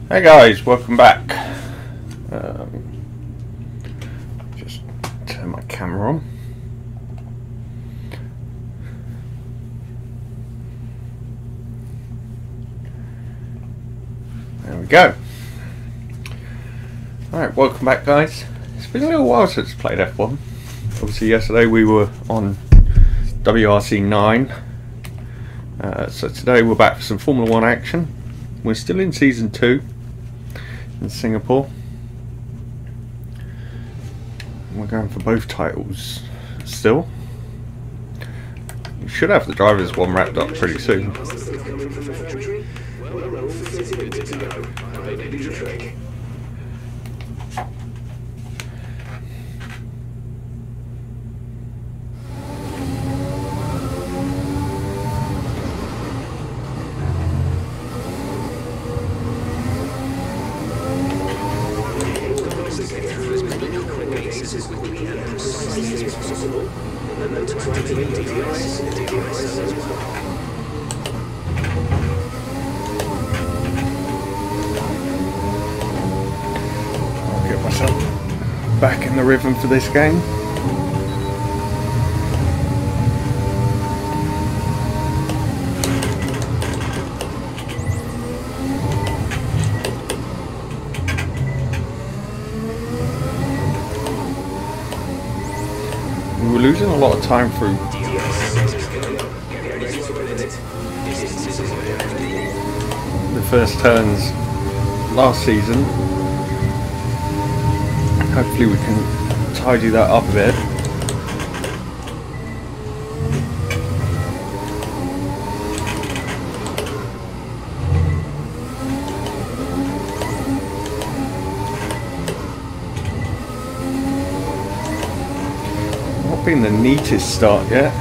Hey guys, welcome back. Just turn my camera on. There we go. Alright, welcome back guys. It's been a little while since I played F1. Obviously yesterday we were on WRC 9. So today we're back for some Formula 1 action. We're still in Season 2 in Singapore. We're going for both titles still. We should have the drivers one wrapped up pretty soon. I'll get myself back in the rhythm for this game. We were losing a lot of time through the first turns last season. Hopefully we can tidy that up a bit. Not been the neatest start yet.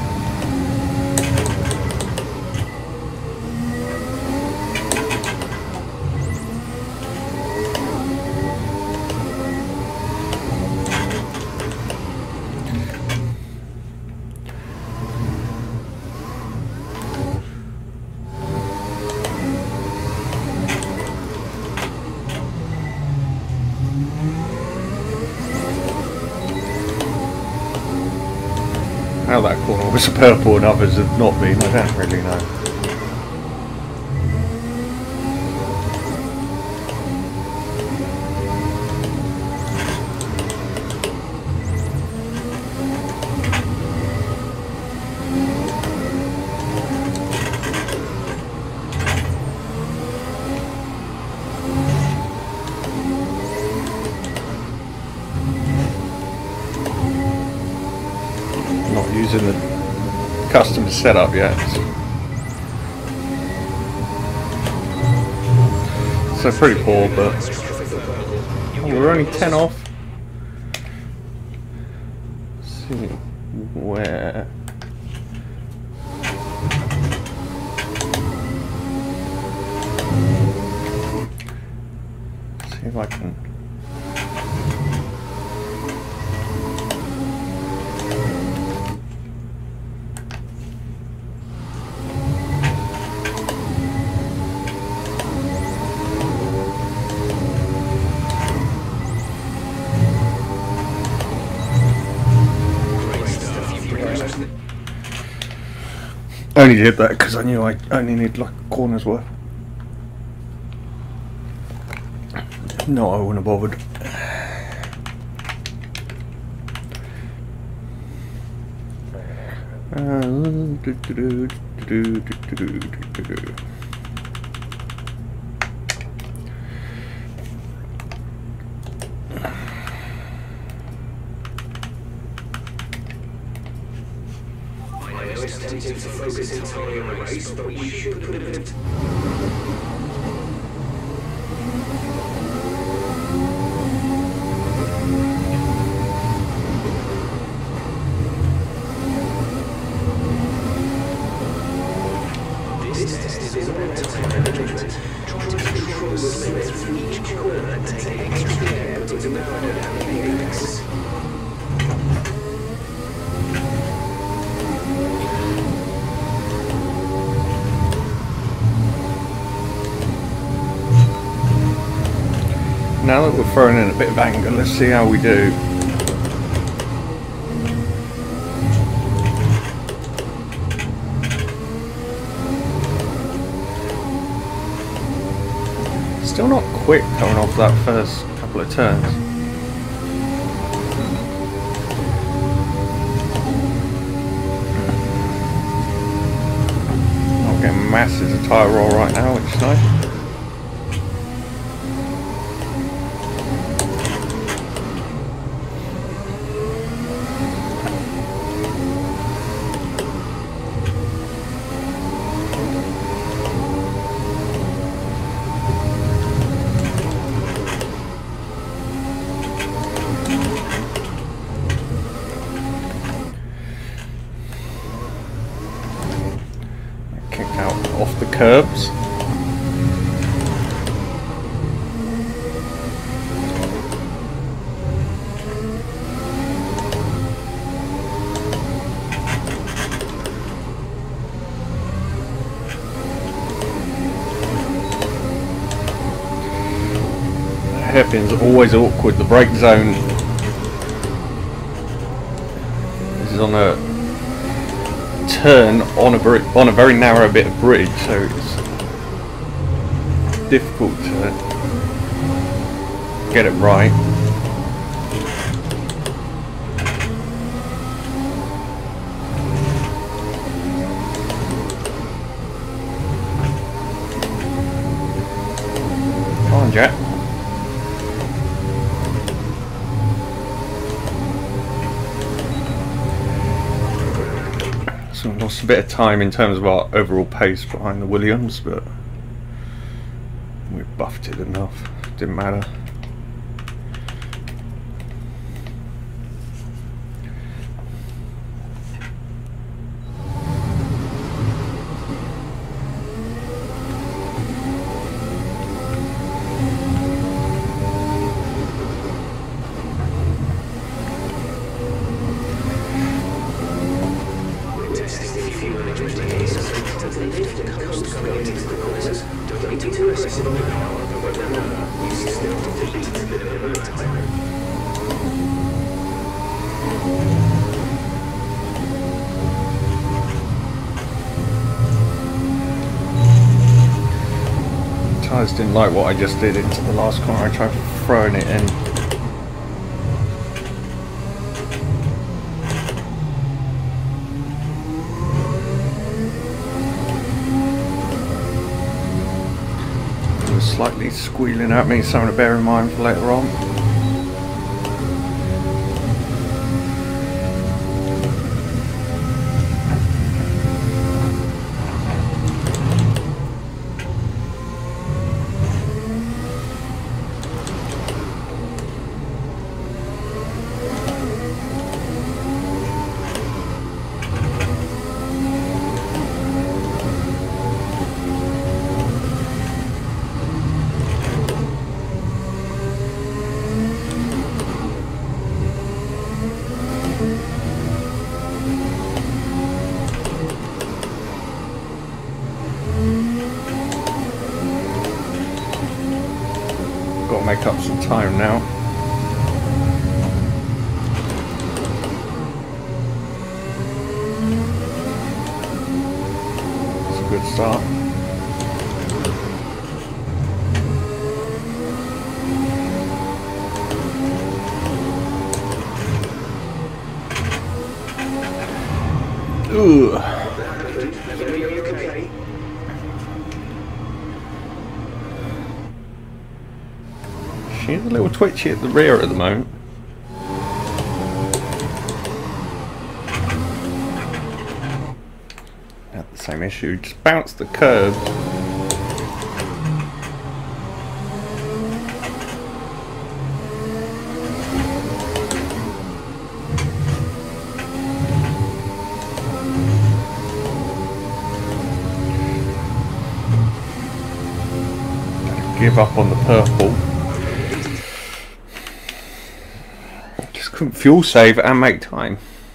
How that corner was purple and others have not been, I don't really know. Not using the custom setup yet. So pretty poor, but we're only 10 off. Let's see where. Let's see if I can. I only did that because I knew I only need like a corner's worth. No, I wouldn't have bothered. Tempted to focus entirely on the race, but we should put a bit of this test is all about time management. Try to control the slip through each corner and take extra care putting the pedal down in the apex. now that we're throwing in a bit of anger, let's see how we do. Still not quick coming off that first couple of turns. Not getting masses of tyre roll right now, which is nice. Off the curbs. Hairpin's always awkward. The brake zone is on a turn on a very narrow bit of bridge, so it's difficult to get it right. Come on, Jack. So we lost a bit of time in terms of our overall pace behind the Williams, but we buffed it enough. Didn't matter. Tyres didn't like what I just did into the last corner. I tried throwing it in. It was slightly squealing at me, something to bear in mind for later on. Got to make up some time now. It's a good start. Ooh. She's a little twitchy at the rear at the moment. Had the same issue, just bounced the curb. Give up on the purple. Just couldn't fuel save and make time.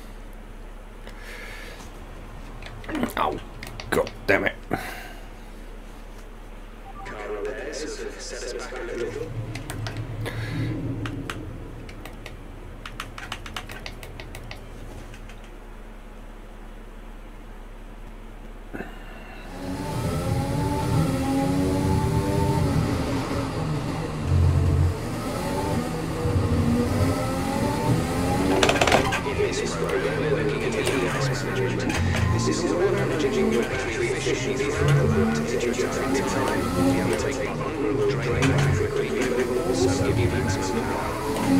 Oh, god damn it. This is all about managing your battery efficiency throughout. Take your time. The undertake button will drain the battery quickly, but it will also give you maximum power.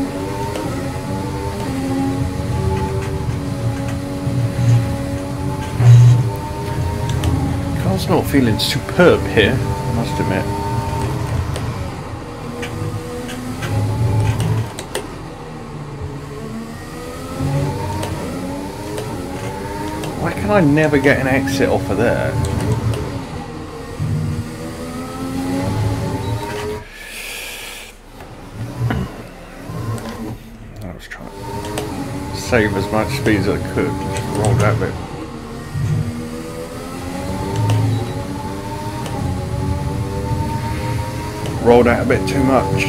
Car's not feeling superb here, I must admit. Why can I never get an exit off of there? I was trying to save as much speed as I could. Just roll that bit. Rolled out a bit too much.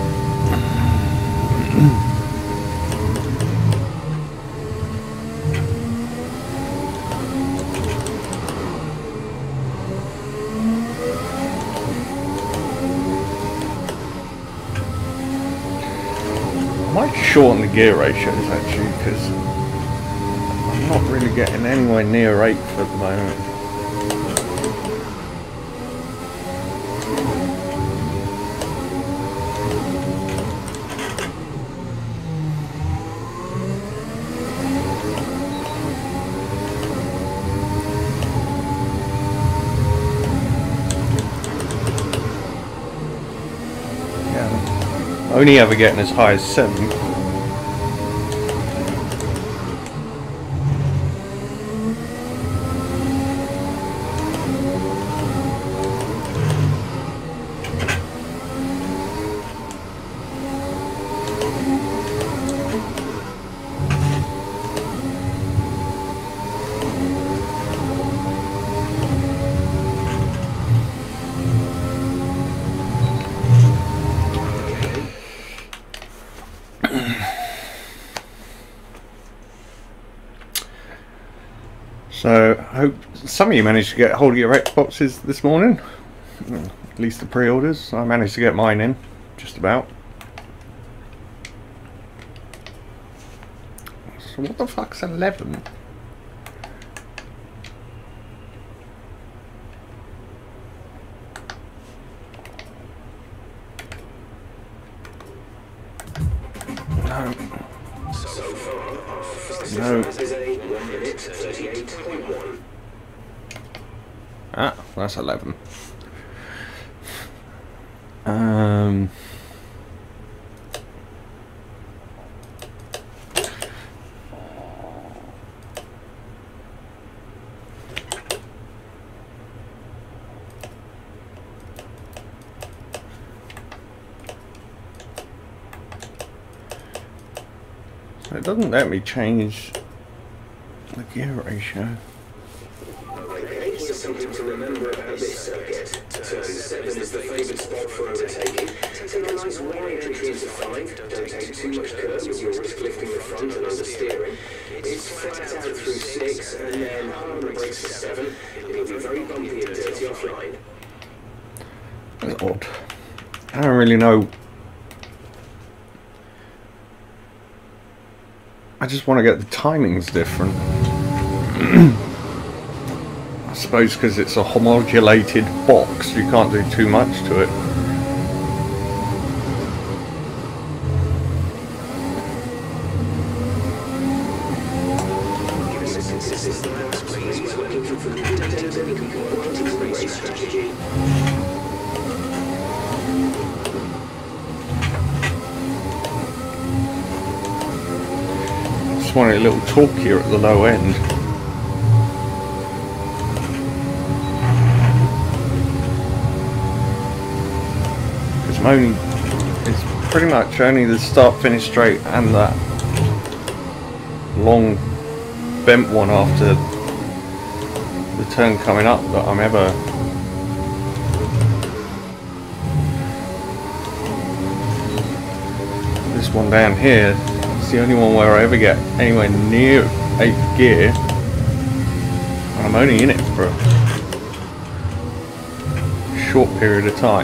I might shorten the gear ratios actually, because I'm not really getting anywhere near 8 at the moment. Only ever getting as high as 7. So I hope some of you managed to get hold of your Xboxes this morning, at least the pre-orders. I managed to get mine in, just about. So what the fuck's 11? No. No. Ah, that's 11. So it doesn't let me change the gear ratio. Something to remember about this circuit. Turn 7 is the favoured spot for overtaking. Take a nice wide entry into 5. Don't take too much curve as you'll risk lifting the front and understeering. It's flat out through 6 and then hard on the brakes for 7. It'll be very bumpy and dirty offline. That's odd. I don't really know. I just want to get the timings different. I suppose because it's a homogulated box, you can't do too much to it. Just want it a little torquier at the low end. It's pretty much only the start finish straight and that long bent one after the turn coming up that I'm ever this one down here is the only one where I ever get anywhere near 8th gear, and I'm only in it for a short period of time.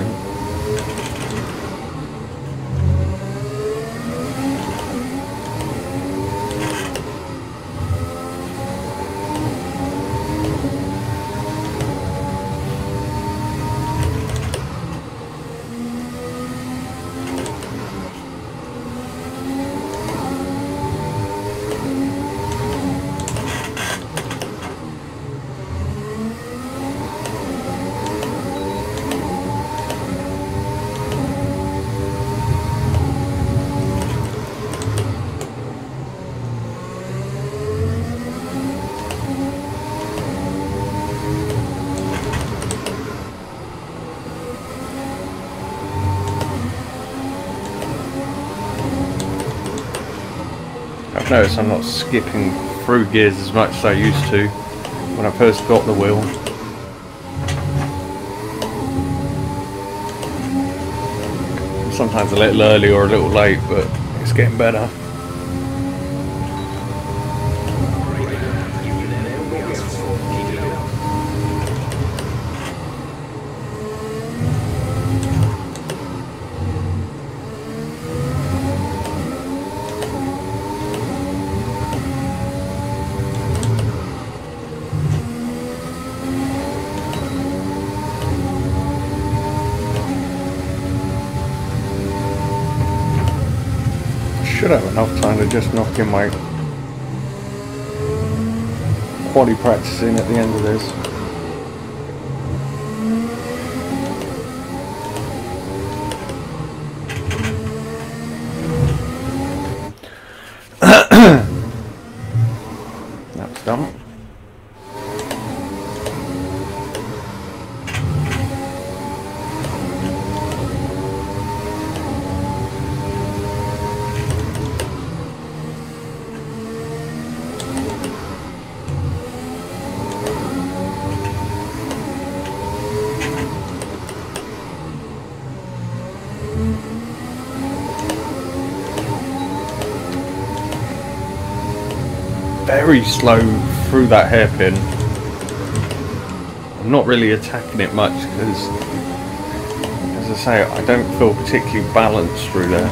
I've noticed I'm not skipping through gears as much as I used to when I first got the wheel. Sometimes a little early or a little late, but it's getting better. Should have enough time to just knock in my quali practice in at the end of this. That's done. Very slow through that hairpin. I'm not really attacking it much because, as I say, I don't feel particularly balanced through there.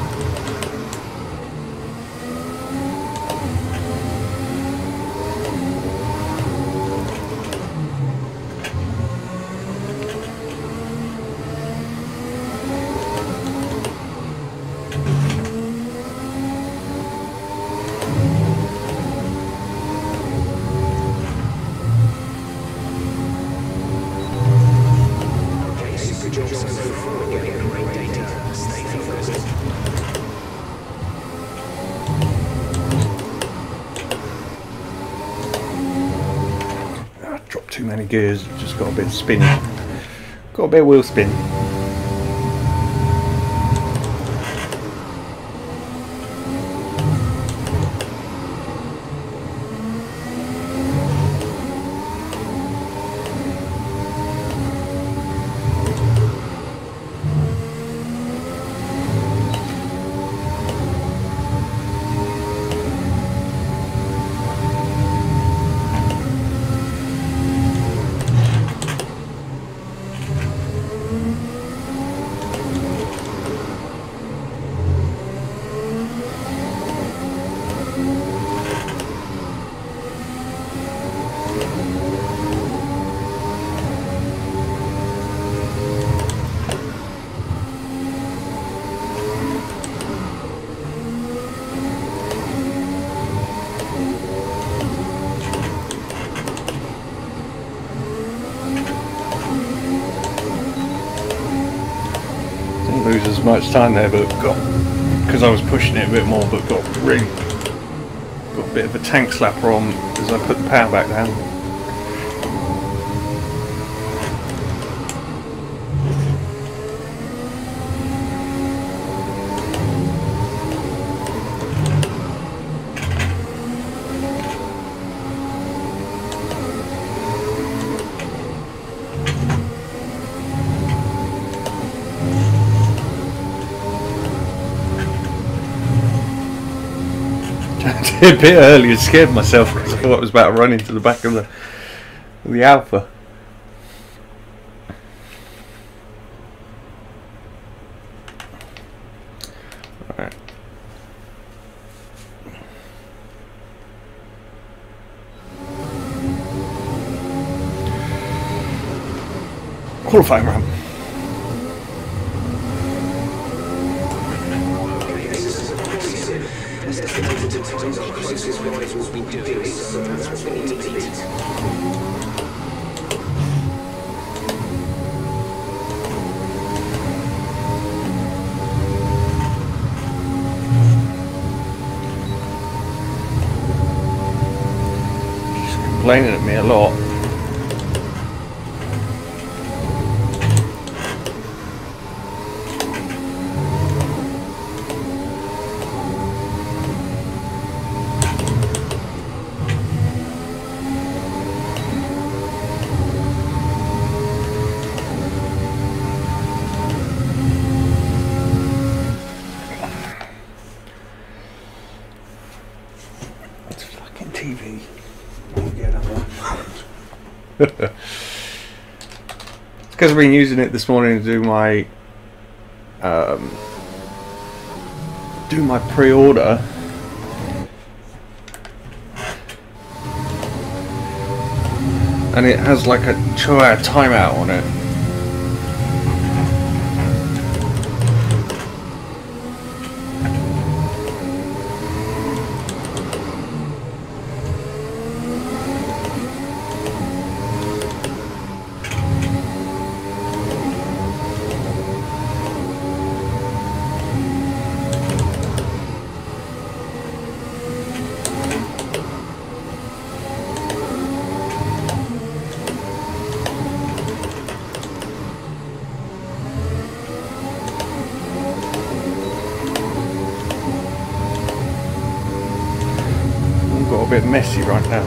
Too many gears, just got a bit of spin. Got a bit of wheel spin. Lose as much time there, but got, because I was pushing it a bit more, but got a bit of a tank slapper on as I put the power back down. A bit early and scared myself because I thought I was about to run into the back of The Alpha. Right. Qualifying run. It's estimated to times our closest rivals will be doing, so that's what we need to beat. She's complaining at me a lot. TV. It's because I've been using it this morning to do my pre-order, and it has like a 2-hour timeout on it. Got a bit messy right now.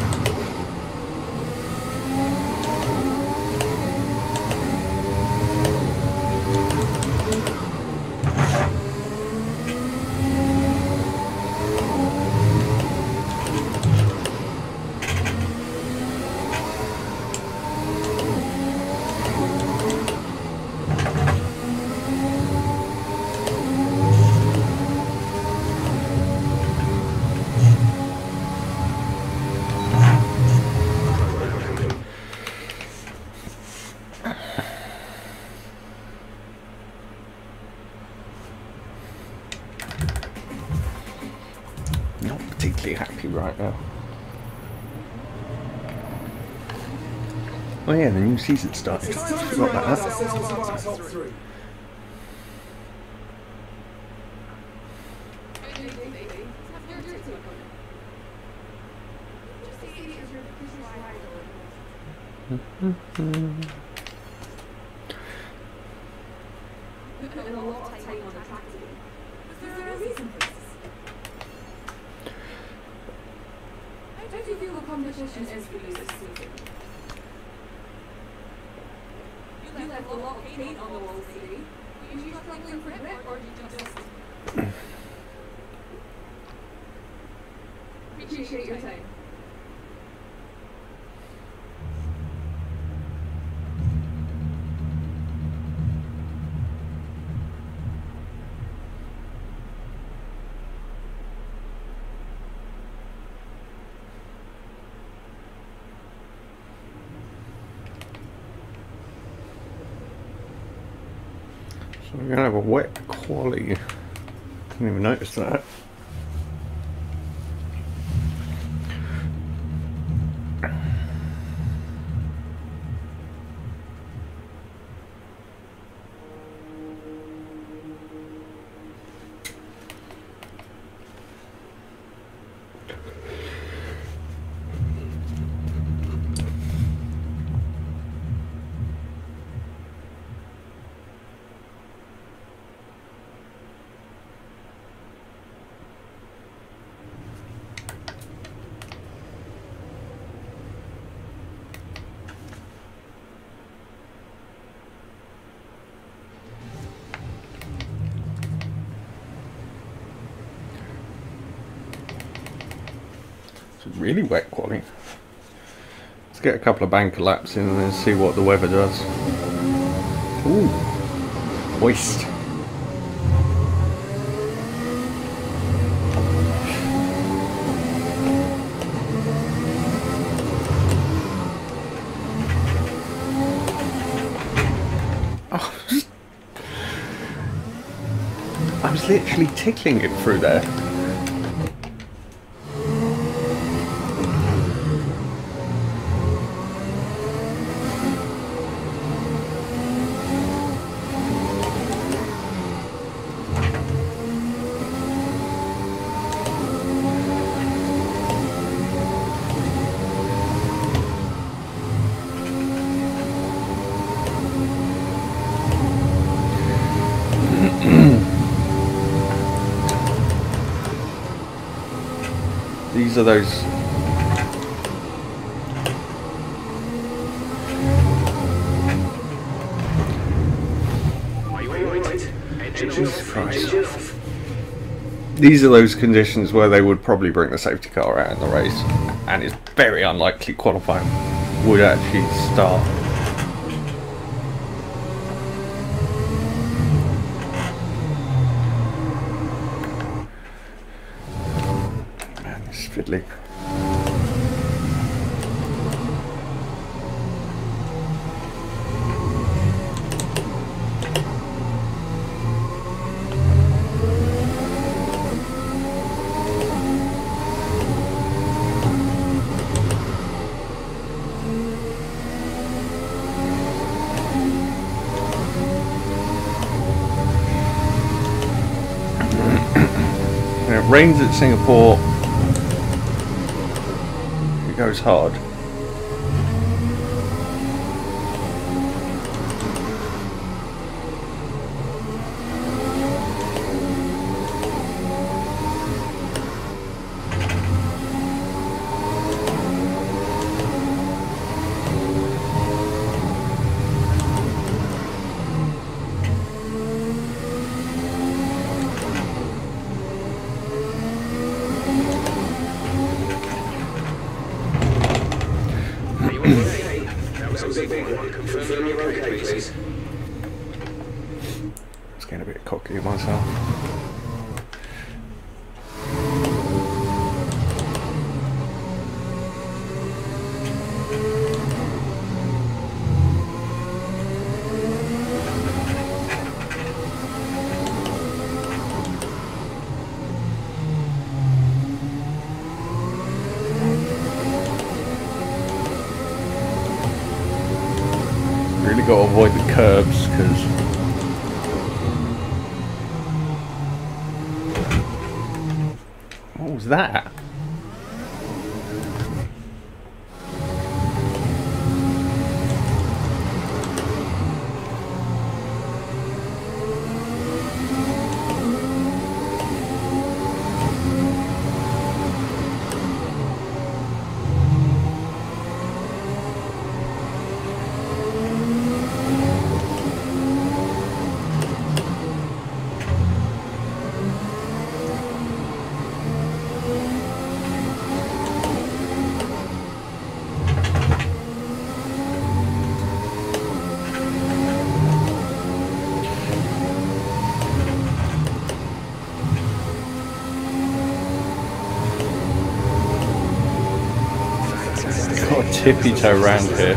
Not particularly happy right now. Oh yeah, the new season started. Forgot about that. Don't you feel the competition is really this season? You left a lot of paint on the wall today. Were you struggling for it, or did you just appreciate your time? So we're gonna have a wet quality. Didn't even notice that. It's really wet quality. Let's get a couple of banker laps in and then see what the weather does. Ooh, moist. I was literally tickling it through there. These are those. Jesus Christ. These are those conditions where they would probably bring the safety car out in the race, and it's very unlikely qualifying would actually start. Man, it's fiddly. When it rains at Singapore, it goes hard. It's getting a bit cocky of myself. Really got to avoid the curbs because what was that? Got a tippy toe round here.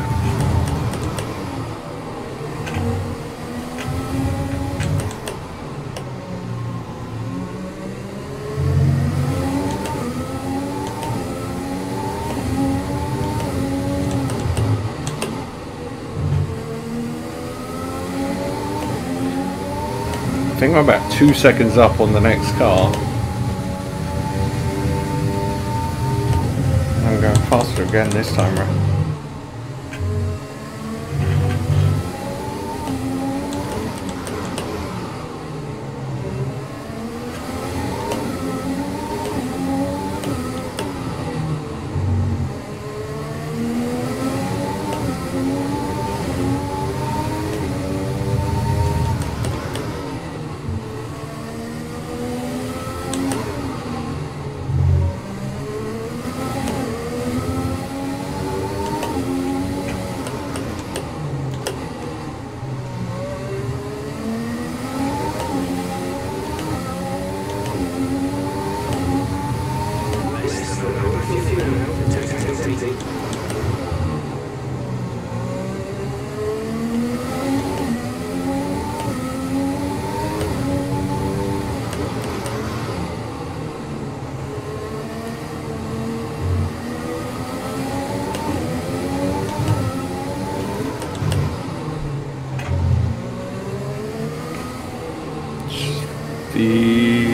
I think I'm about 2 seconds up on the next car. I'm going faster again this time round.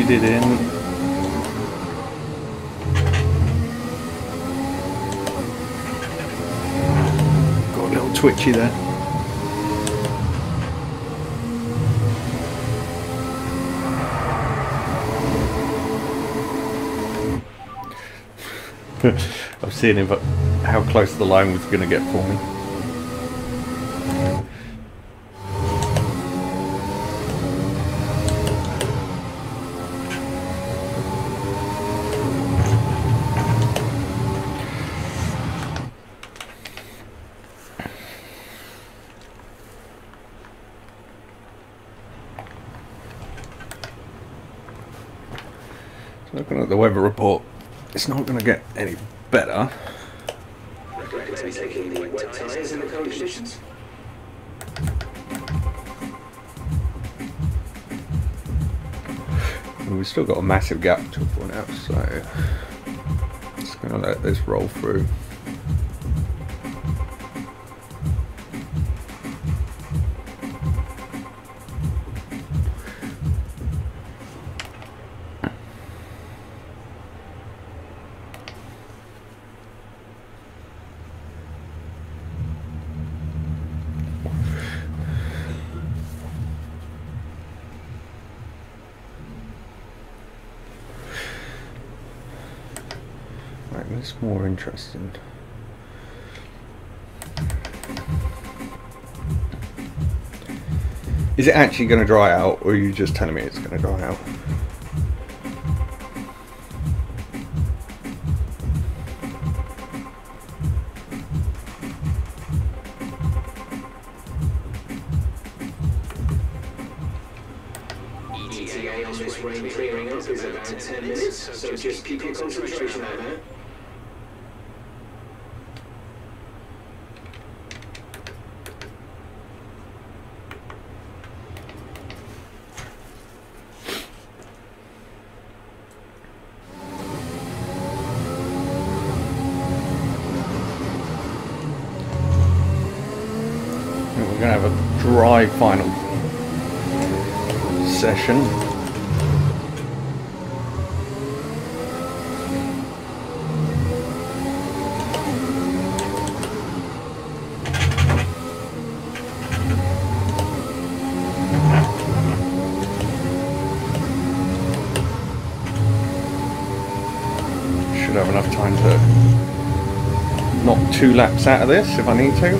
faded in. Got a little twitchy there. I'm seeing if how close the line was going to get for me. Looking at the weather report, it's not going to get any better. Recommend taking the wet tyres in the cold conditions. And we've still got a massive gap to a point out, so just going to let this roll through. Right, what's more interesting? Is it actually going to dry out, or are you just telling me it's going to dry out? ETA on this rain clearing up is about 10 minutes, so just keep your concentration out there. We're going to have a dry final session. Should have enough time to knock 2 laps out of this if I need to.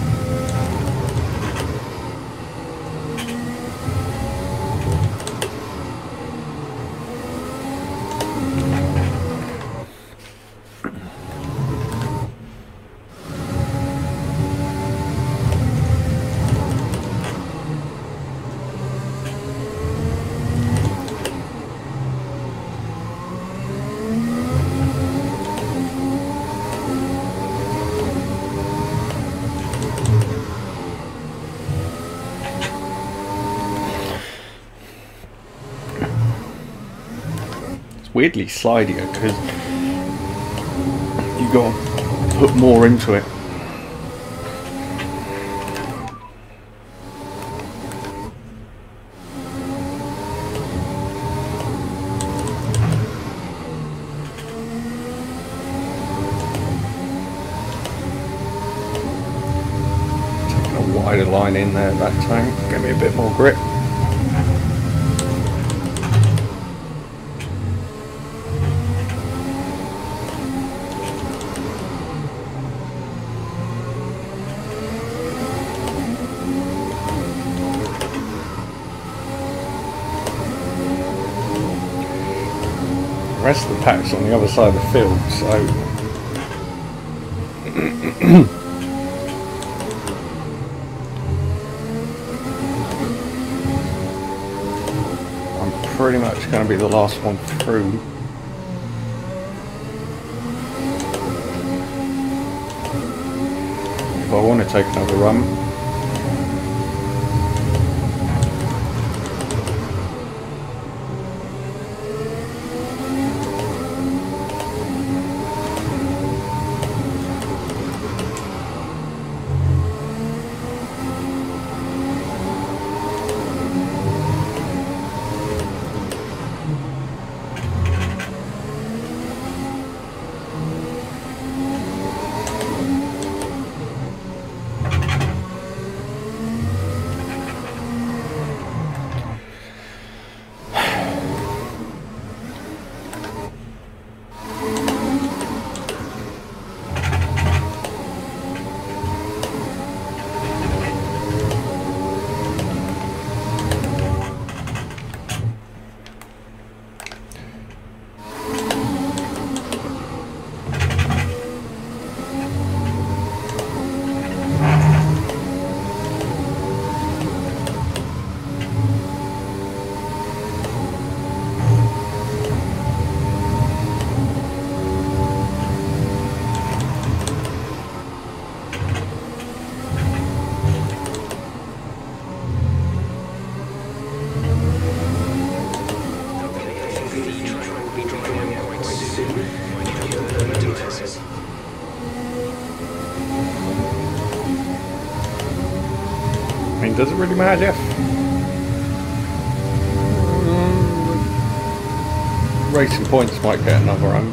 Weirdly slidier because you got to put more into it. Taking a wider line in there that time, give me a bit more grip. The rest of the pack's on the other side of the field, so I'm pretty much going to be the last one through. If I want to take another run. I mean, does it really matter, Jeff? Racing Points might get another run.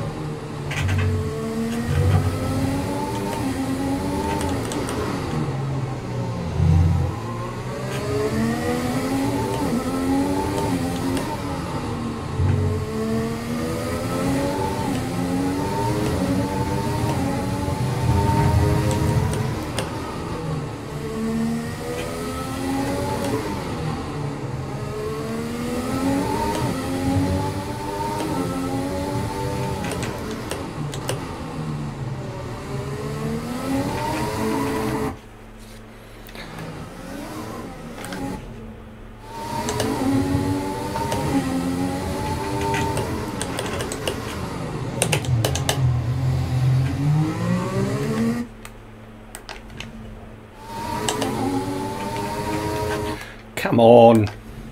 Come on.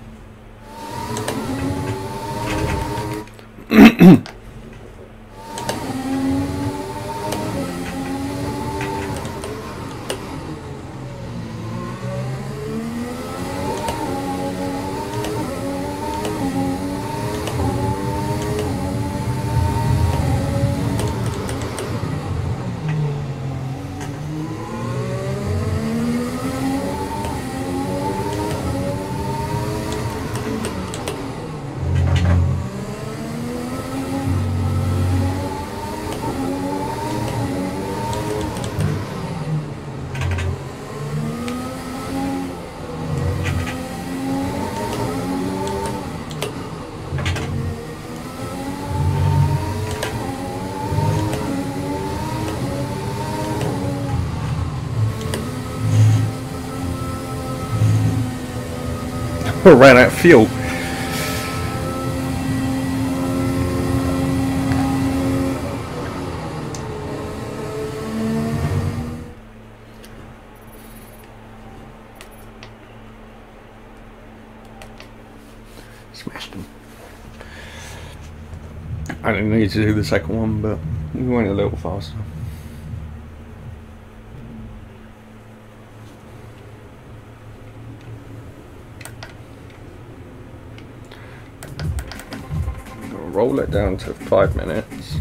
Ran out of fuel. Smashed them. I didn't need to do the second one, but we went a little faster. Roll it down to 5 minutes.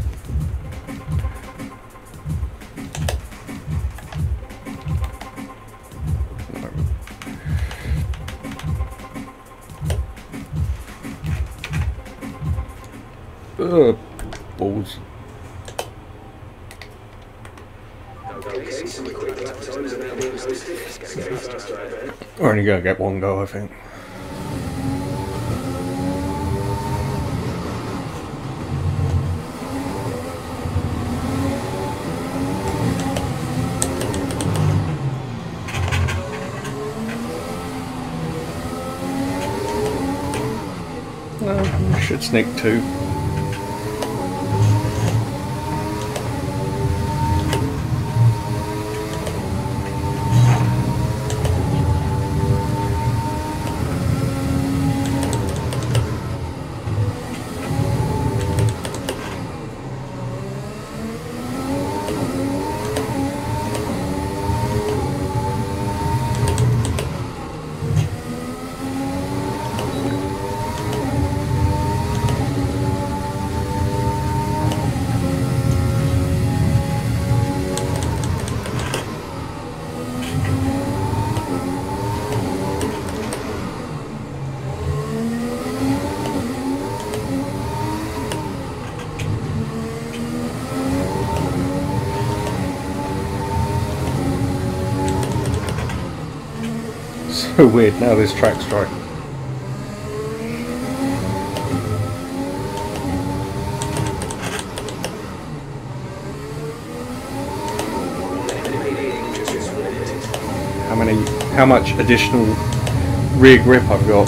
Balls. Okay, some quick lap times are now being posted. Go faster, I bet. We're only going to get one go, I think. We should sneak 2. So weird, now there's track strike. How much additional rear grip I've got.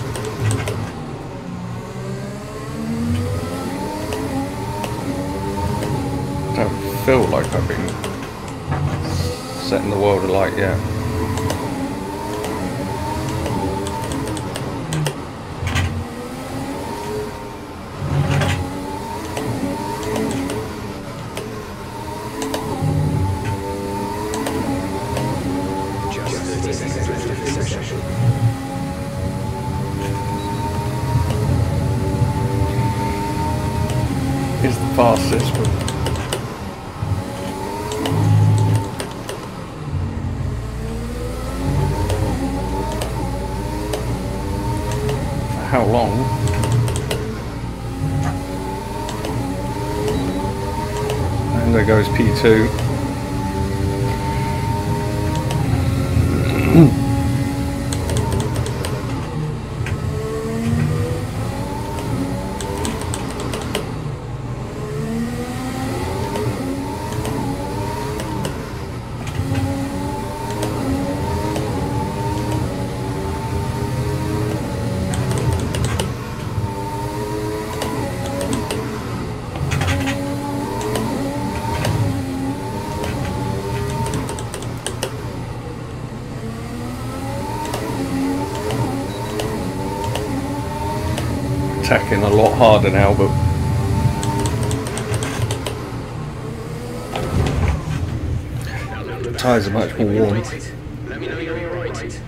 Don't feel like I've been setting the world alight yet. is the fastest. But for how long? And there goes P2. Attacking a lot harder now, but the tyres are much more warm. Let me know you're right.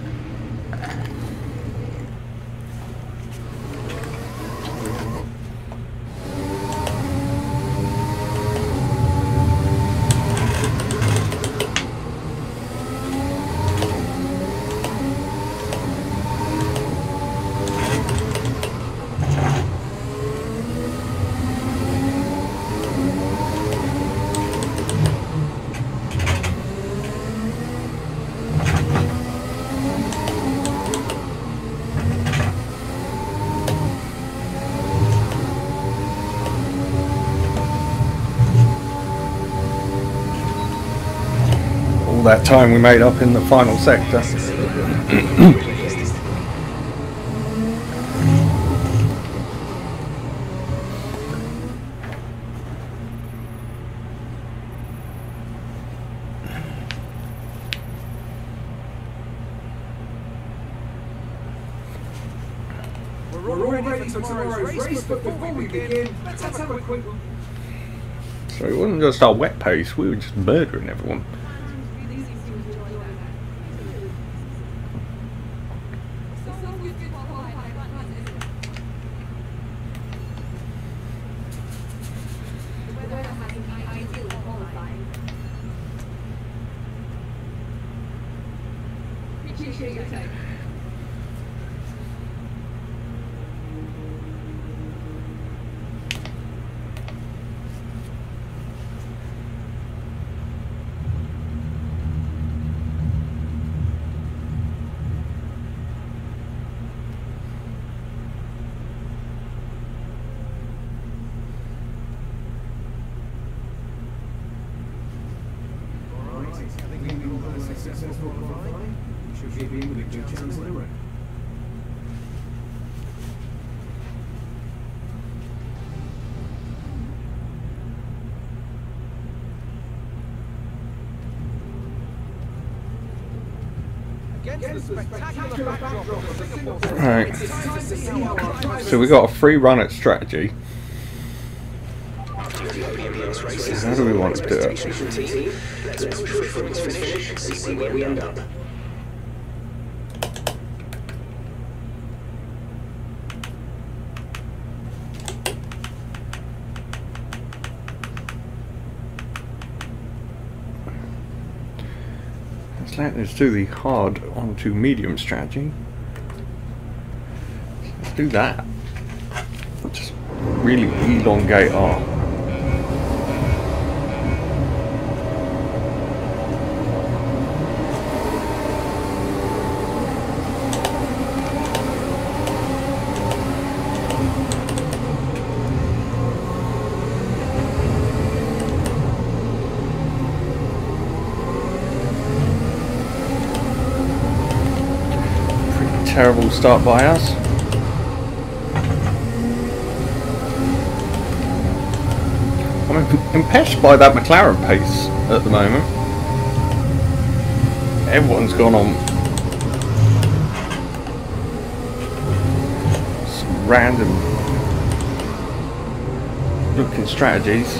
All that time we made up in the final sector. We're all ready for tomorrow's race, but before we begin, let's have a quick look. So it wasn't just our wet pace, we were just murdering everyone. Appreciate your time. Should be in with a good chance of the race. Alright, so we got a free run at strategy. How do we want to do it? Let's push for its finish and see where we end up. Let's do the hard onto medium strategy. Let's do that. Just really elongate our terrible start by us. I'm impressed by that McLaren pace at the moment. Everyone's gone on some random looking strategies.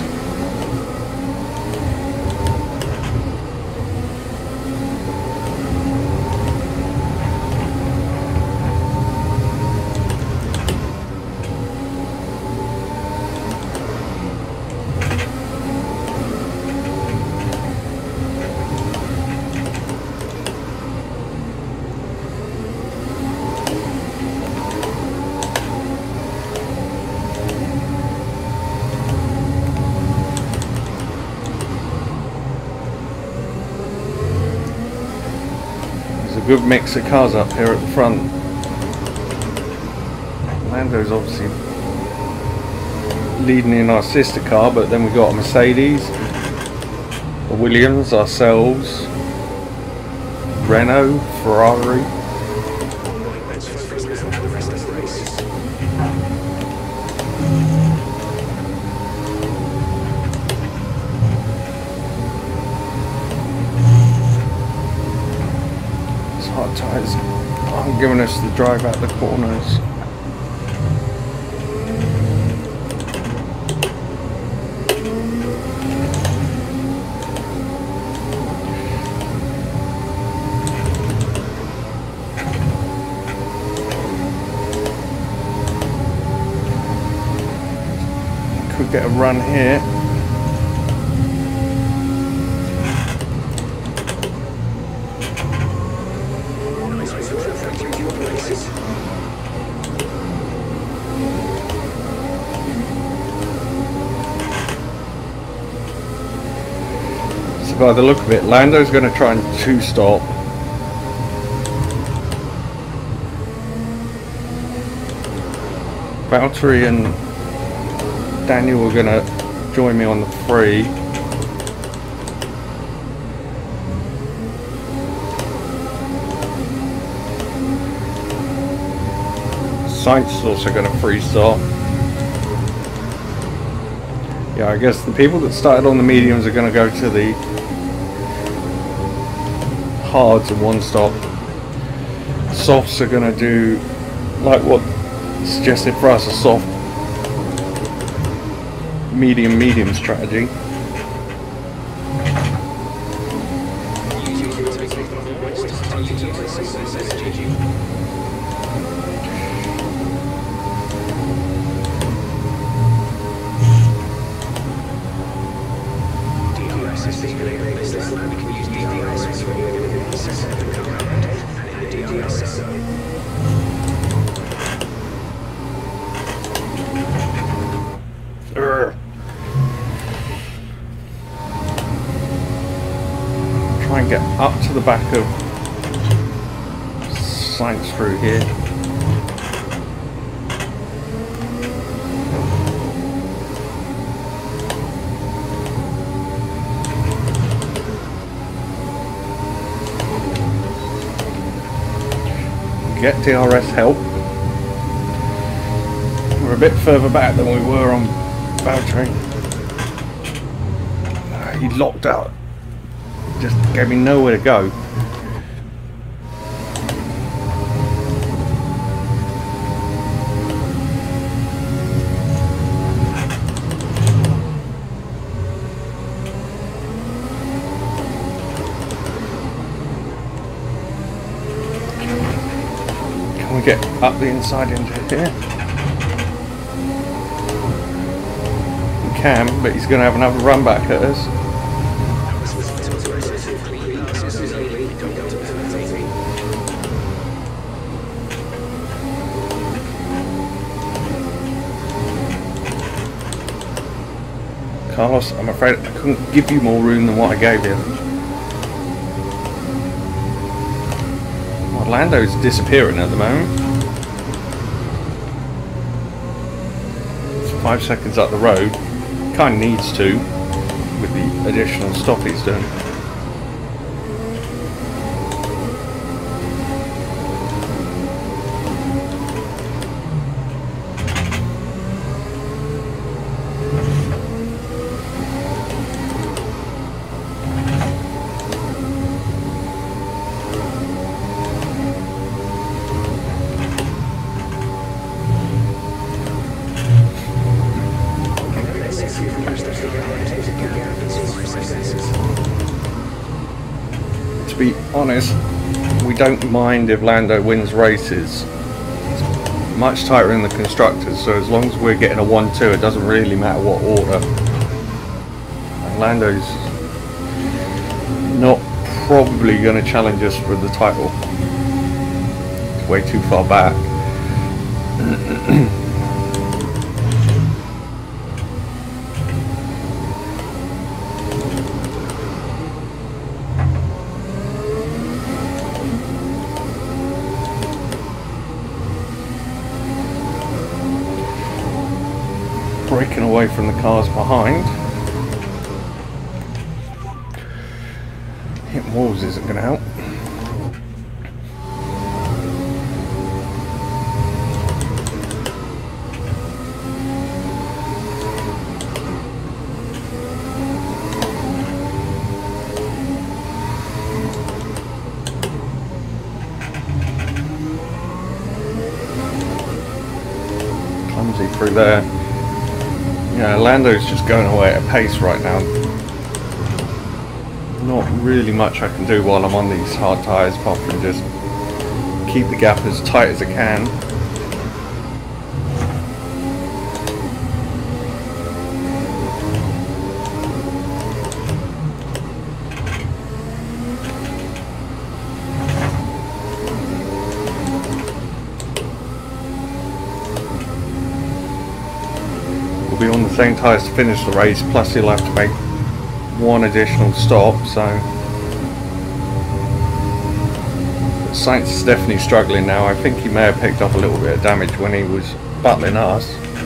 a good mix of cars up here at the front. Lando's obviously leading in our sister car, but then we got a Mercedes, a Williams, ourselves, Renault, Ferrari. It's hot tyres aren't giving us the drive out the corners. Could get a run here. So by the look of it, Lando's going to try and two-stop. Valtteri and Daniel are going to join me on the free. Sainz is also going to free stop. Yeah, I guess the people that started on the mediums are going to go to the hards and one stop. Softs are going to do like what suggested for us, a soft medium strategy. Try and get up to the back of Sainz through here. Get DRS help. We're a bit further back than we were on Valtteri. He locked out. Just gave me nowhere to go. Can we get up the inside into here? We can, but he's going to have another run back at us. Carlos, I'm afraid I couldn't give you more room than what I gave you. Orlando's disappearing at the moment. It's 5 seconds up the road. Kind of needs to, with the additional stop he's doing. To be honest, we don't mind if Lando wins races. It's much tighter in the constructors, so as long as we're getting a 1-2, it doesn't really matter what order. And Lando's not probably going to challenge us for the title. It's way too far back. breaking away from the cars behind. Hitting walls isn't going to help. Clumsy through there. Yeah, Lando's just going away at a pace right now. Not really much I can do while I'm on these hard tyres apart from just keep the gap as tight as I can. We'll be on the same tyres to finish the race, plus he'll have to make one additional stop, so Sainz is definitely struggling now. I think he may have picked up a little bit of damage when he was battling us.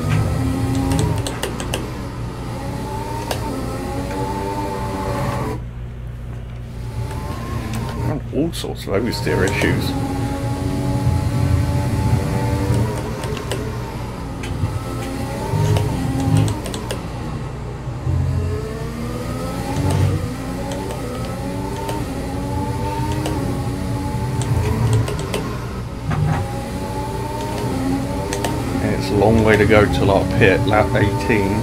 And all sorts of oversteer issues. It's a long way to go till our pit, lap 18.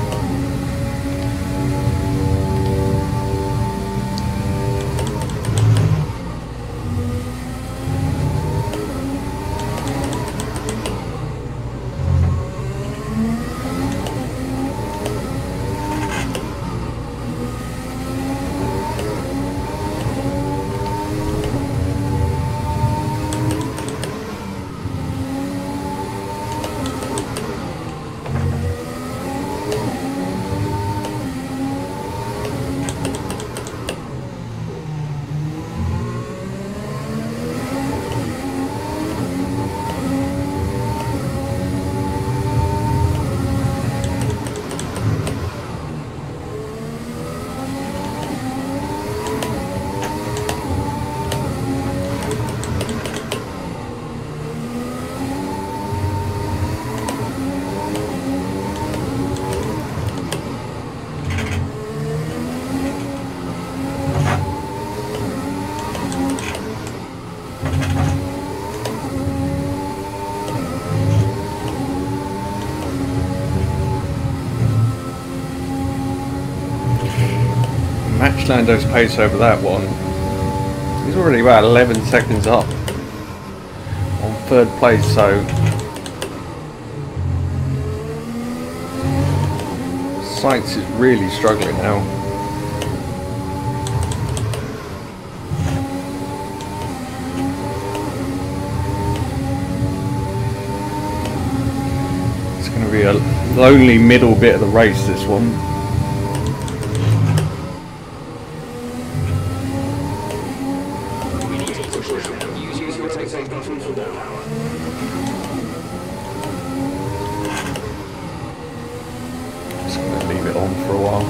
Match Lando's pace over that one. He's already about 11 seconds up on third place, so Sainz is really struggling now. It's going to be a lonely middle bit of the race, this one. Just going to leave it on for a while.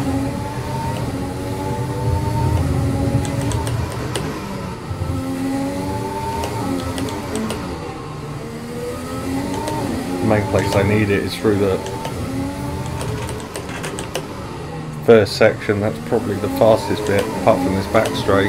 The main place I need it is through the first section. That's probably the fastest bit, apart from this back straight.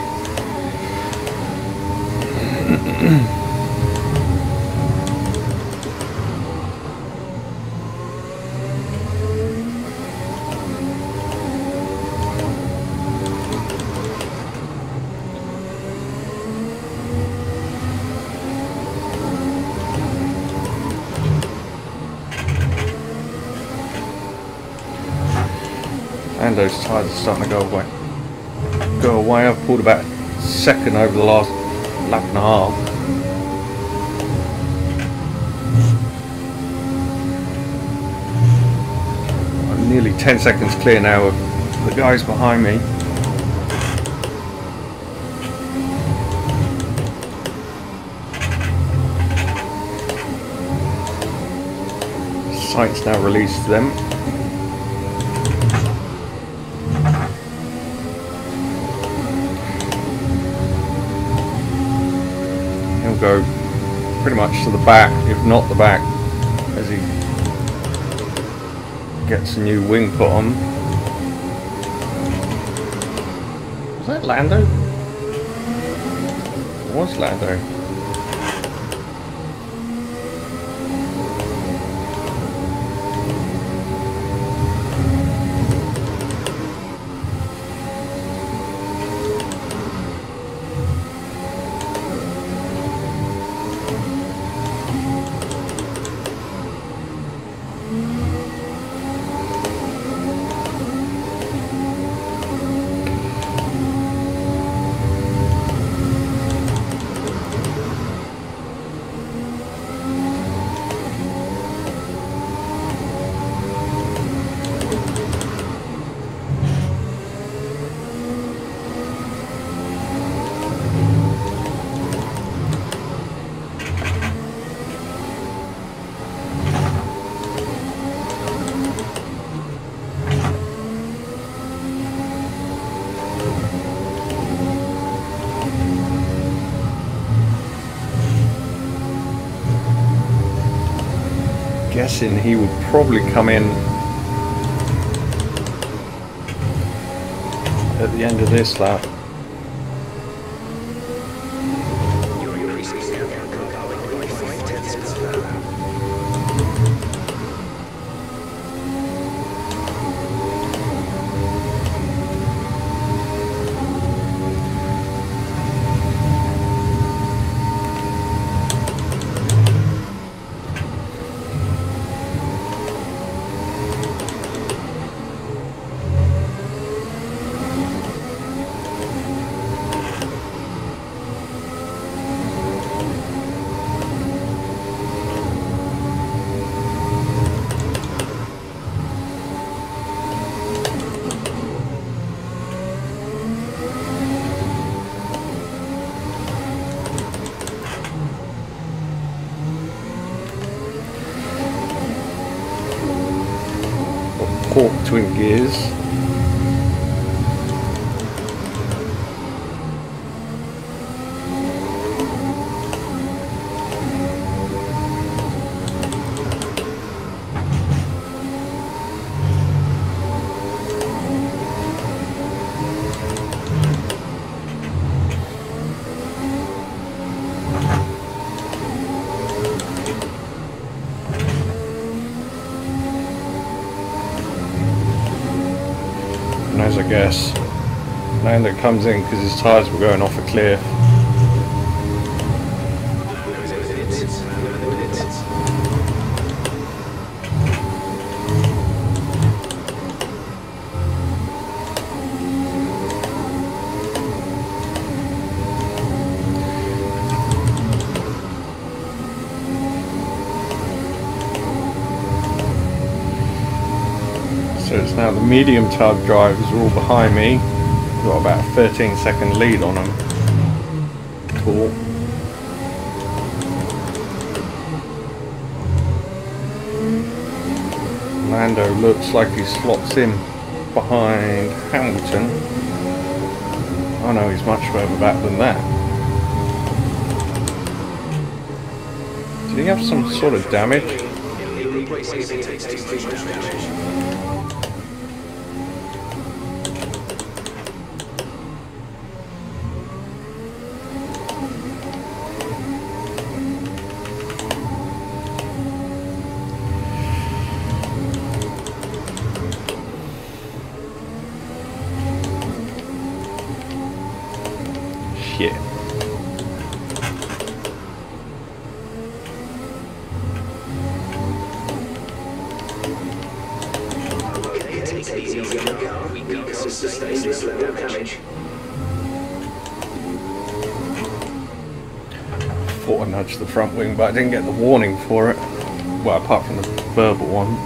And those tyres are starting to go away. I've pulled about a second over the last lap and a half. I'm nearly 10 seconds clear now of the guys behind me. Sights now released to them. will go pretty much to the back, if not the back, as he gets a new wing put on. Was that Lando? It was Lando. Guessing he would probably come in at the end of this lap. Port between gears. As I guess, Lando comes in because his tyres were going off a cliff. So it's now the medium type drivers are all behind me. Got about a 13-second lead on them. Cool. Lando looks like he slots in behind Hamilton. Oh no, he's much further back than that. Did he have some sort of damage? Shit. Thought I nudged the front wing, but I didn't get the warning for it. Well, apart from the verbal one.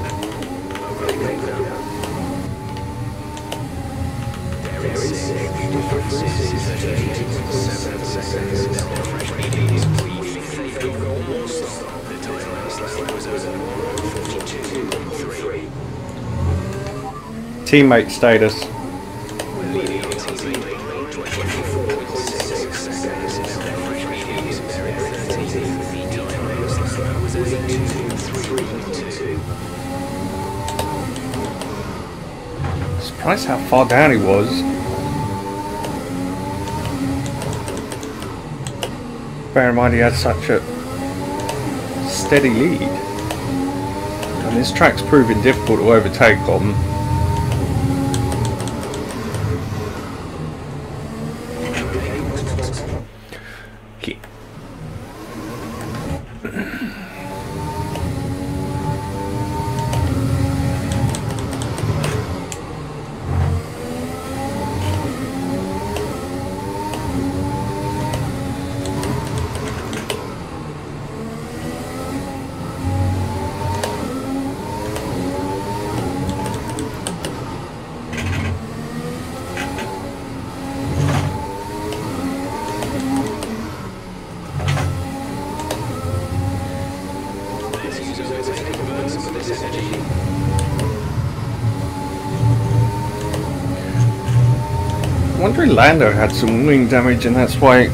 Very sick. Teammate status. Surprised how far down he was. Bear in mind he had such a steady lead. And this track's proving difficult to overtake on. I'm wondering Lando had some wing damage and that's why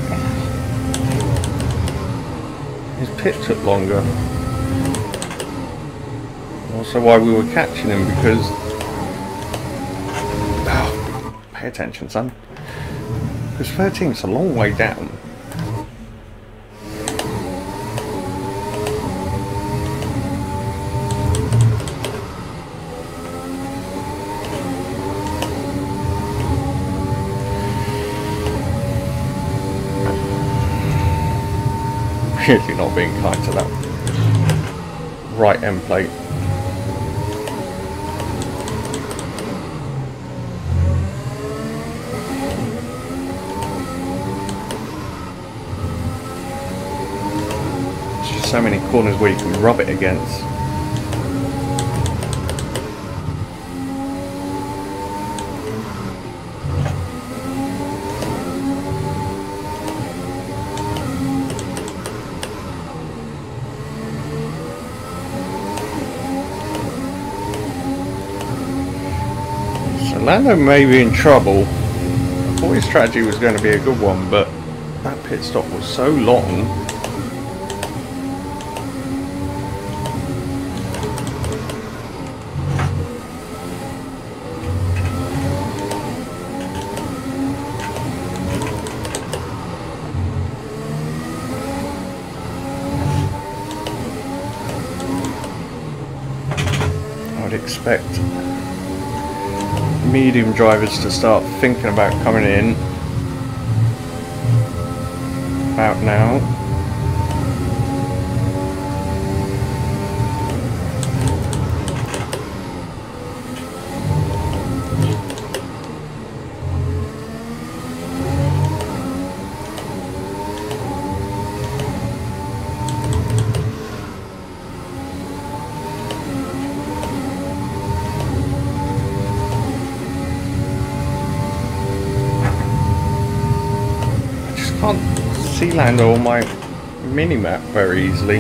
his pit took longer. Also why we were catching him because... Oh, pay attention, son. Because 13's a long way down. Really not being kind to that right end plate. There's just so many corners where you can rub it against. Lando may be in trouble. I thought his strategy was going to be a good one, but that pit stop was so long. I would expect medium drivers to start thinking about coming in about now. Can't see Lando on my mini-map very easily.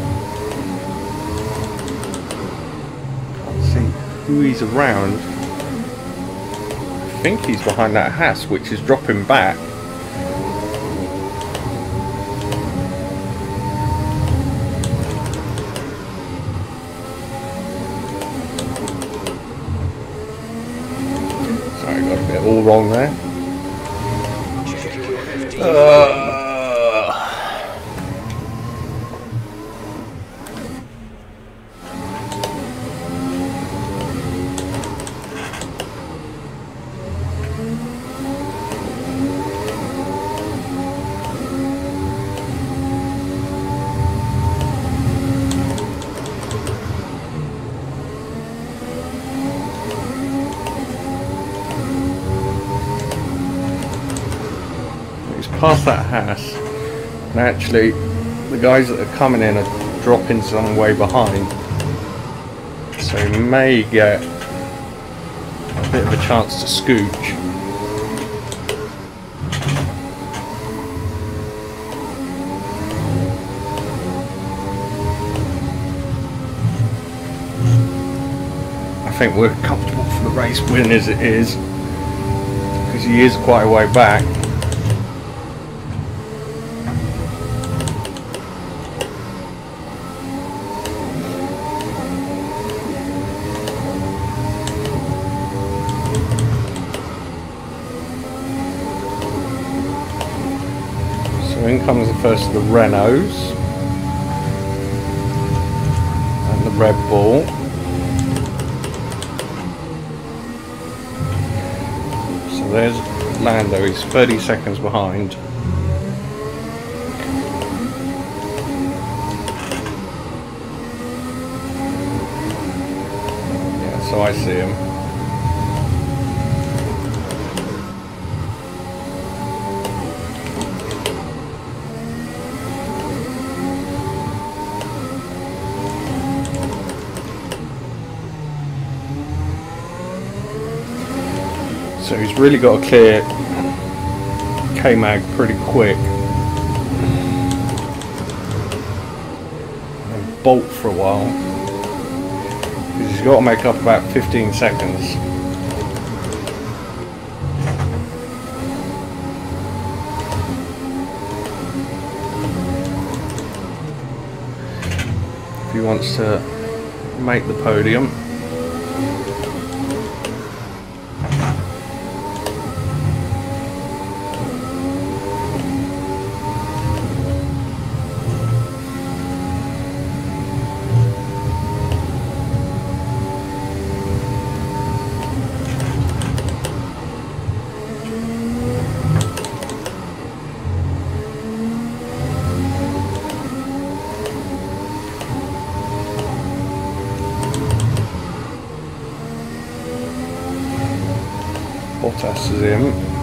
Can't see who he's around. I think he's behind that Haas, which is dropping back. Sorry, I got a bit all wrong there. Past that Haas, and actually the guys that are coming in are dropping some way behind, so he may get a bit of a chance to scooch. think we're comfortable for the race win as it is, because he is quite a way back. So in comes the first of the Renaults and the Red Bull. So there's Lando, he's 30 seconds behind. Yeah, so I see him. So he's really got to clear K-Mag pretty quick and bolt for a while, because he's got to make up about 15 seconds. If he wants to make the podium. Bottas is in.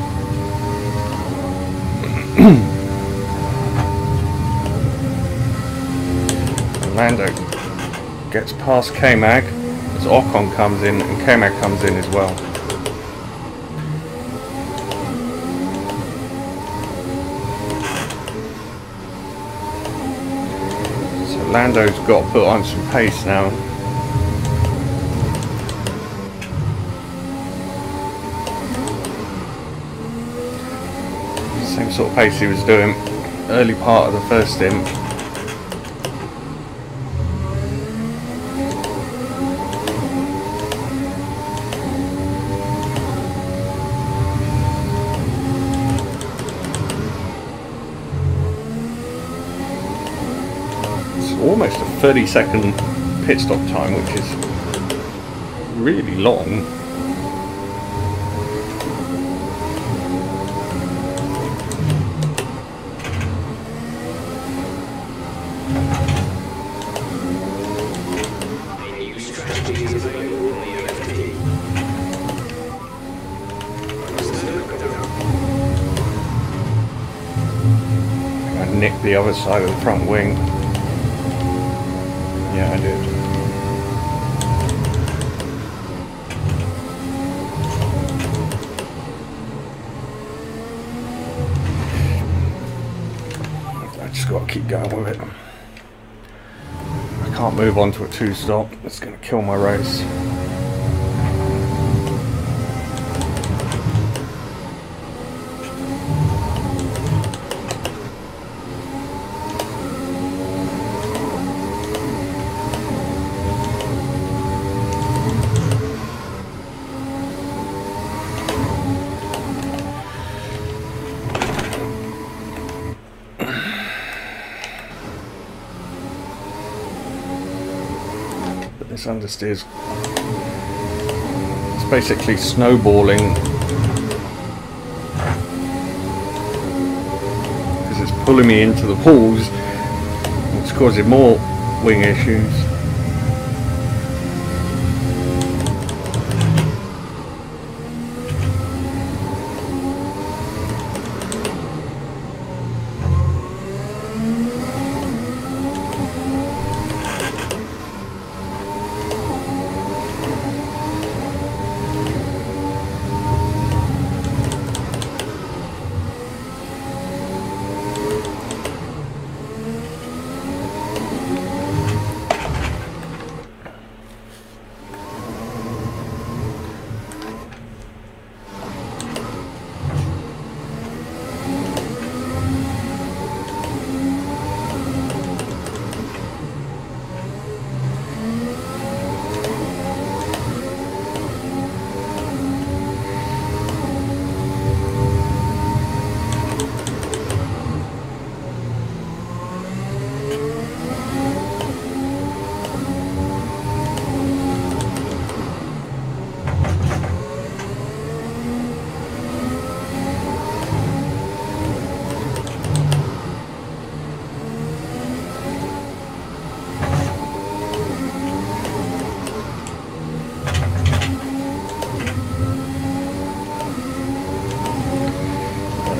And Lando gets past K-Mag as Ocon comes in, and K-Mag comes in as well. So Lando's got to put on some pace now. Same sort of pace he was doing early part of the first stint. It's almost a 30-second pit stop time, which is really long. Nick the other side of the front wing. Yeah, I did. I just got to keep going with it. I can't move on to a two-stop. It's going to kill my race. This understeer's, it's basically snowballing because it's pulling me into the walls. It's causing more wing issues.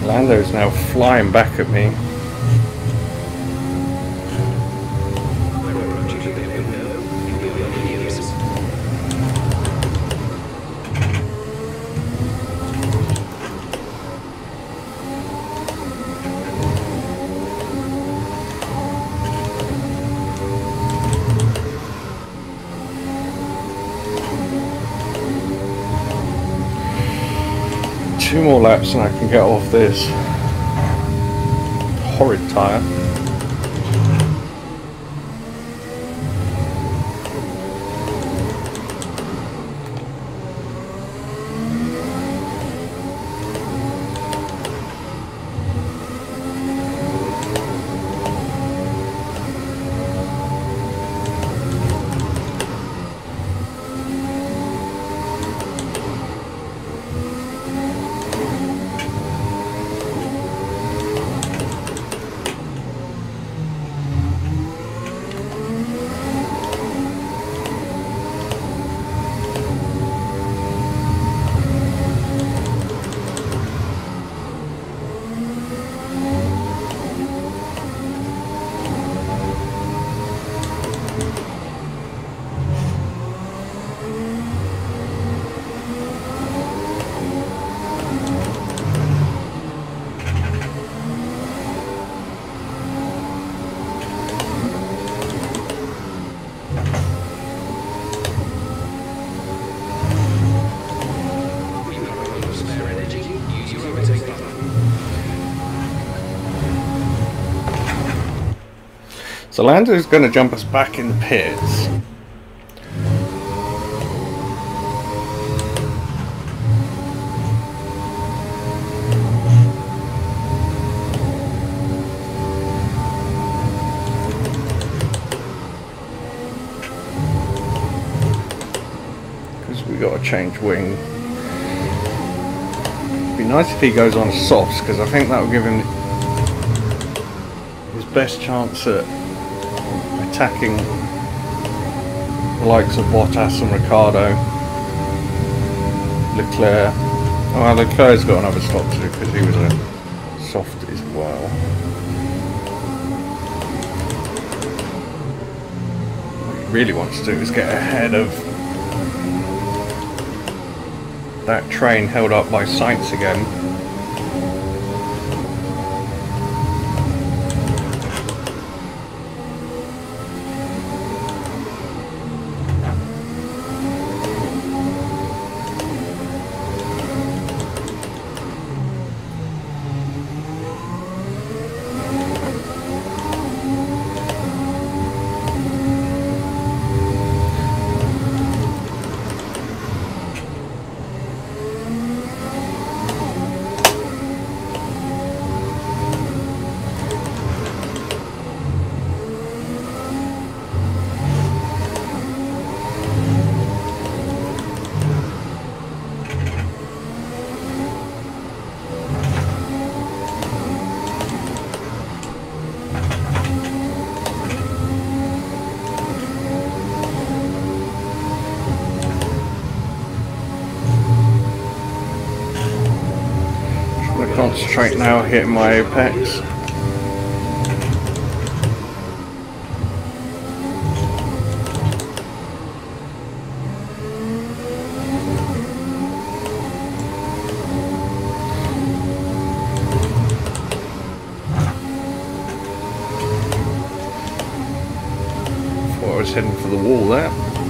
Lando's now flying back at me. Two more laps and I can get off this horrid tyre. So Lando's going to jump us back in the pits. Because we got to change wing. It'd be nice if he goes on softs, because I think that will give him his best chance at attacking the likes of Bottas and Ricciardo. Leclerc. Oh, well, Leclerc's got another stop to do because he was a soft as well. What he really wants to do is get ahead of that train held up by Sainz again. Concentrate now, hitting my apex. Thought I was heading for the wall there.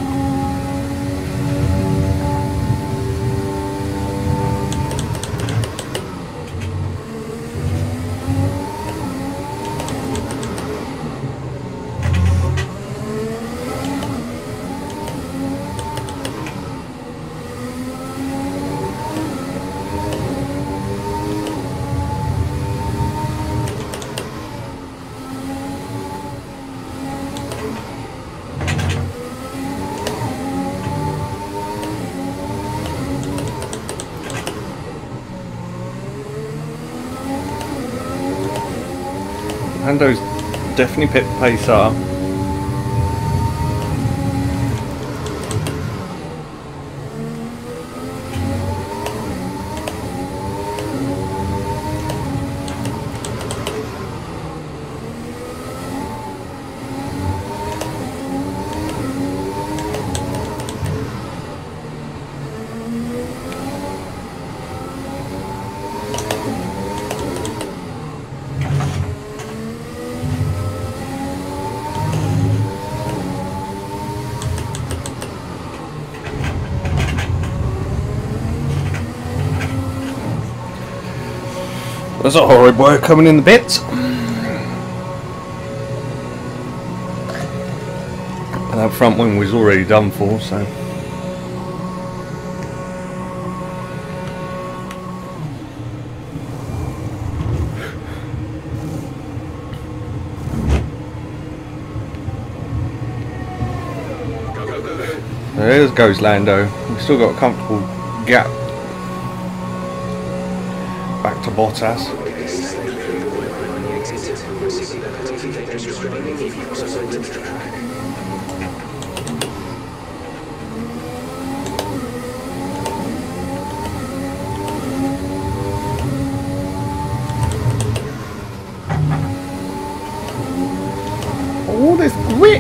Lando's definitely picked the pace up. There's a horrid boy coming in the bits. And that front wing was already done for, so. There goes Lando. We've still got a comfortable gap back to Bottas. Oh, this grip!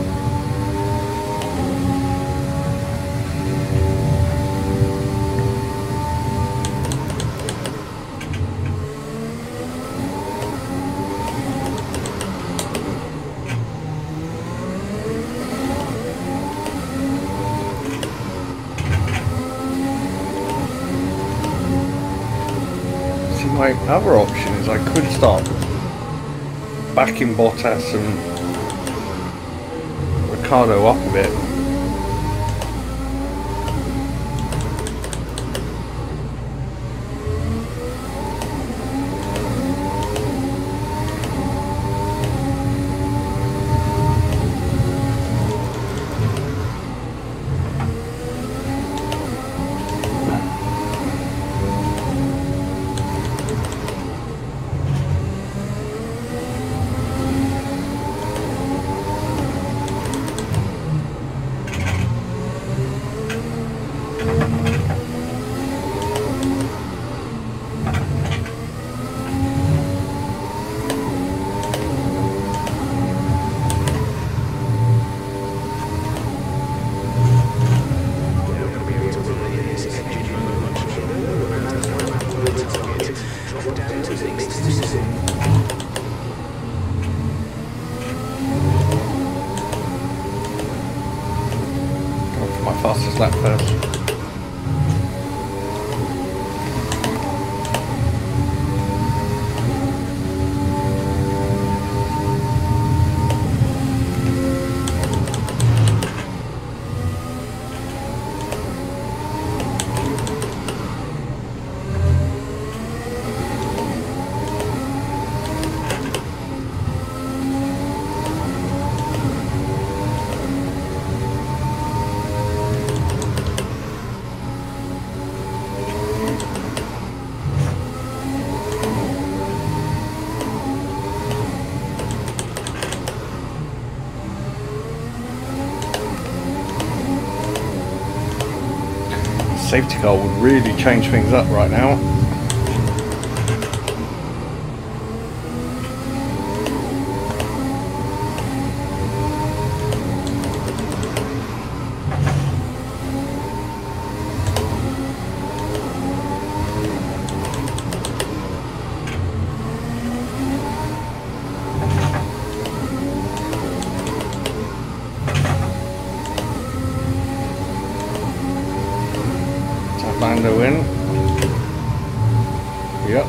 My other option is I could start backing Bottas and Ricardo up a bit. Fastest lap first. Safety car would really change things up right now. Lando in. Yep.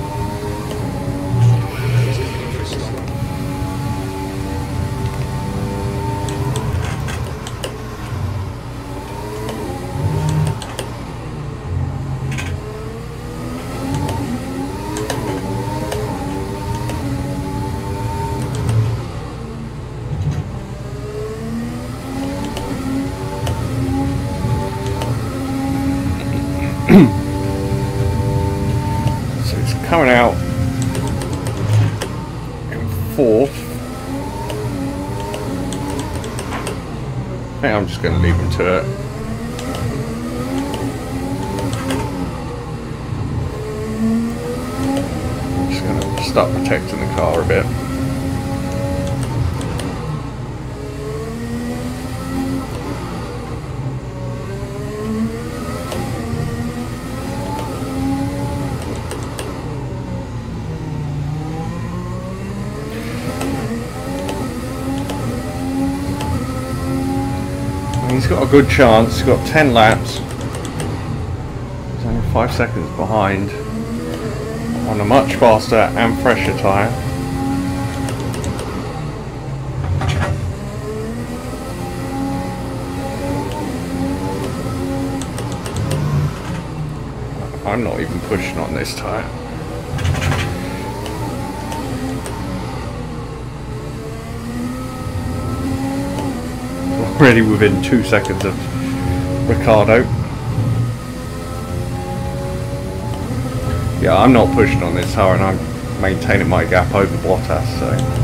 So it's coming out in fourth. I think I'm just going to leave him to it. I'm just going to start protecting the car a bit. He's got a good chance. He's got 10 laps. He's only 5 seconds behind on on a much faster and fresher tyre. I'm not even pushing on this tyre. Already within 2 seconds of Ricardo. Yeah, I'm not pushing on this tyre and I'm maintaining my gap over Bottas, so.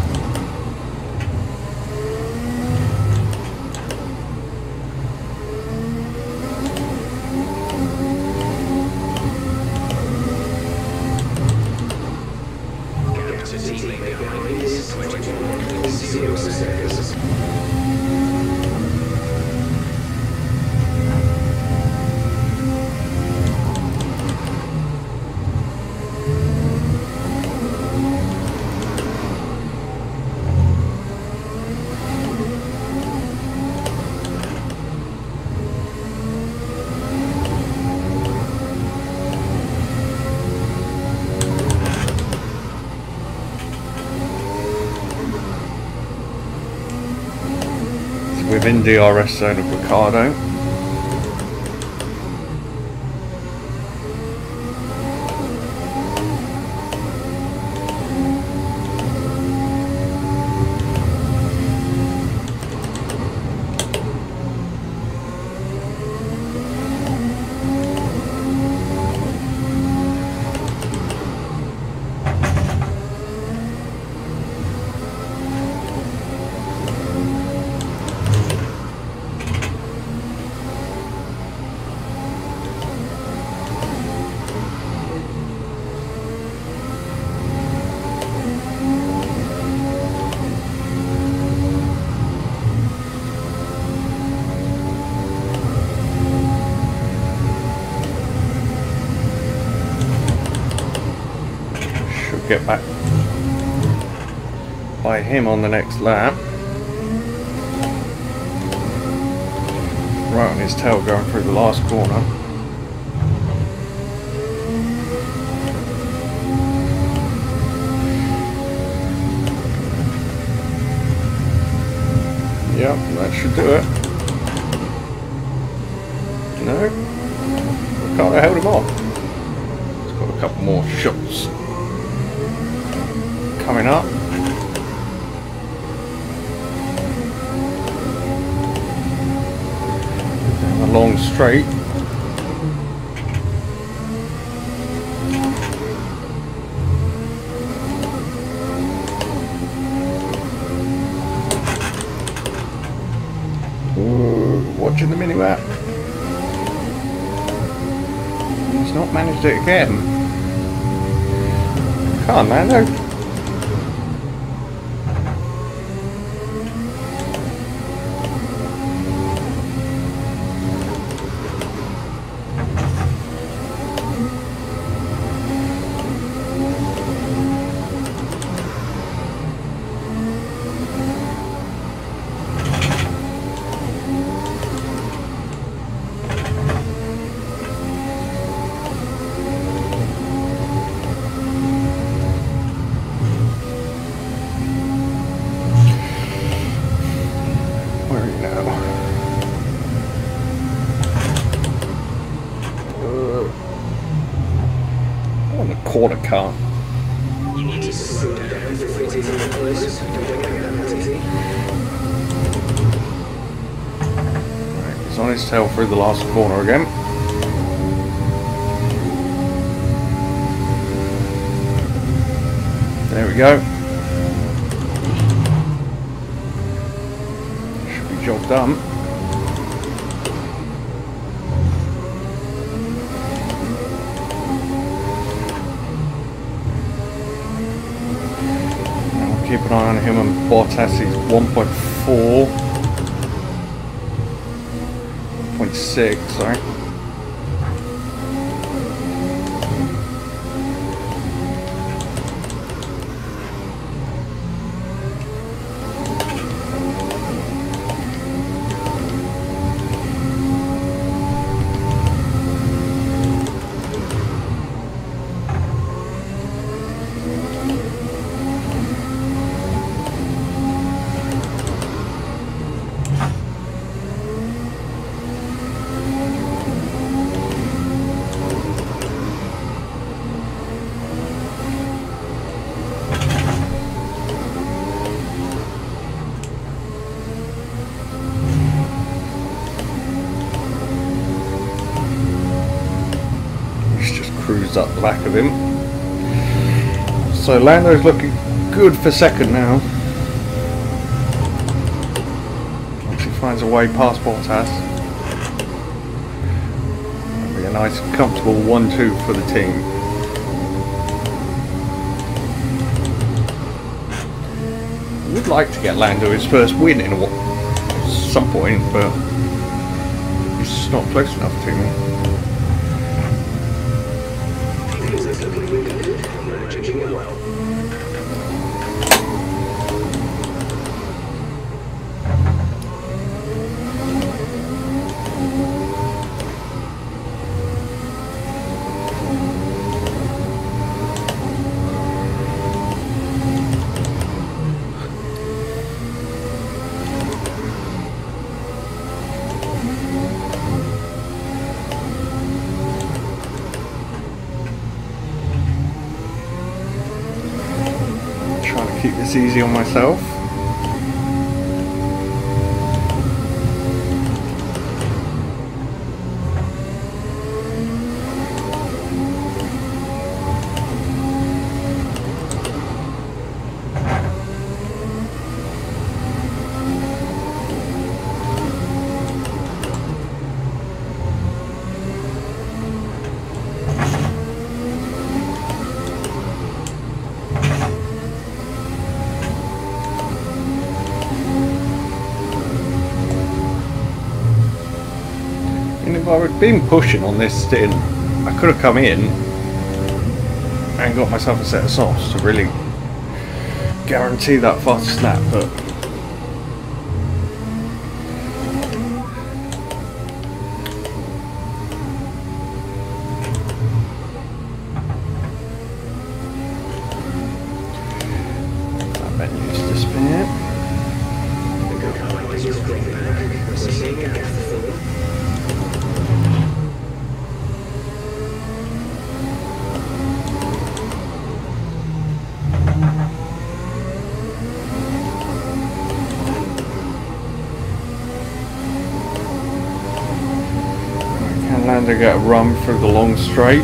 Within DRS zone of Ricardo. Get back by him on the next lap. Right on his tail going through the last corner. Yep, that should do it. No, Ricardo held him off. He's got a couple more shots coming up. Down the long straight. Ooh, watching the mini-map. He's not managed it again. Come on, man. Quarter car. You need to slow down before it is in the closest. Right, he's on his tail through the last corner again. There we go. Should be job done. Keep an eye on him and Bottas. He's 1.4, 0.6, sorry. cars up the back of him. So Lando's looking good for second now. Once he finds a way past Bottas. That'll be a nice comfortable 1-2 for the team. I would like to get Lando his first win in some point, but he's just not close enough to me. Things are looking good. Managing it well. Keep this easy on myself. If I had been pushing on this stint, I could have come in and got myself a set of softs to really guarantee that fast snap, but that menu's disappeared. Lando get a run through the long straight.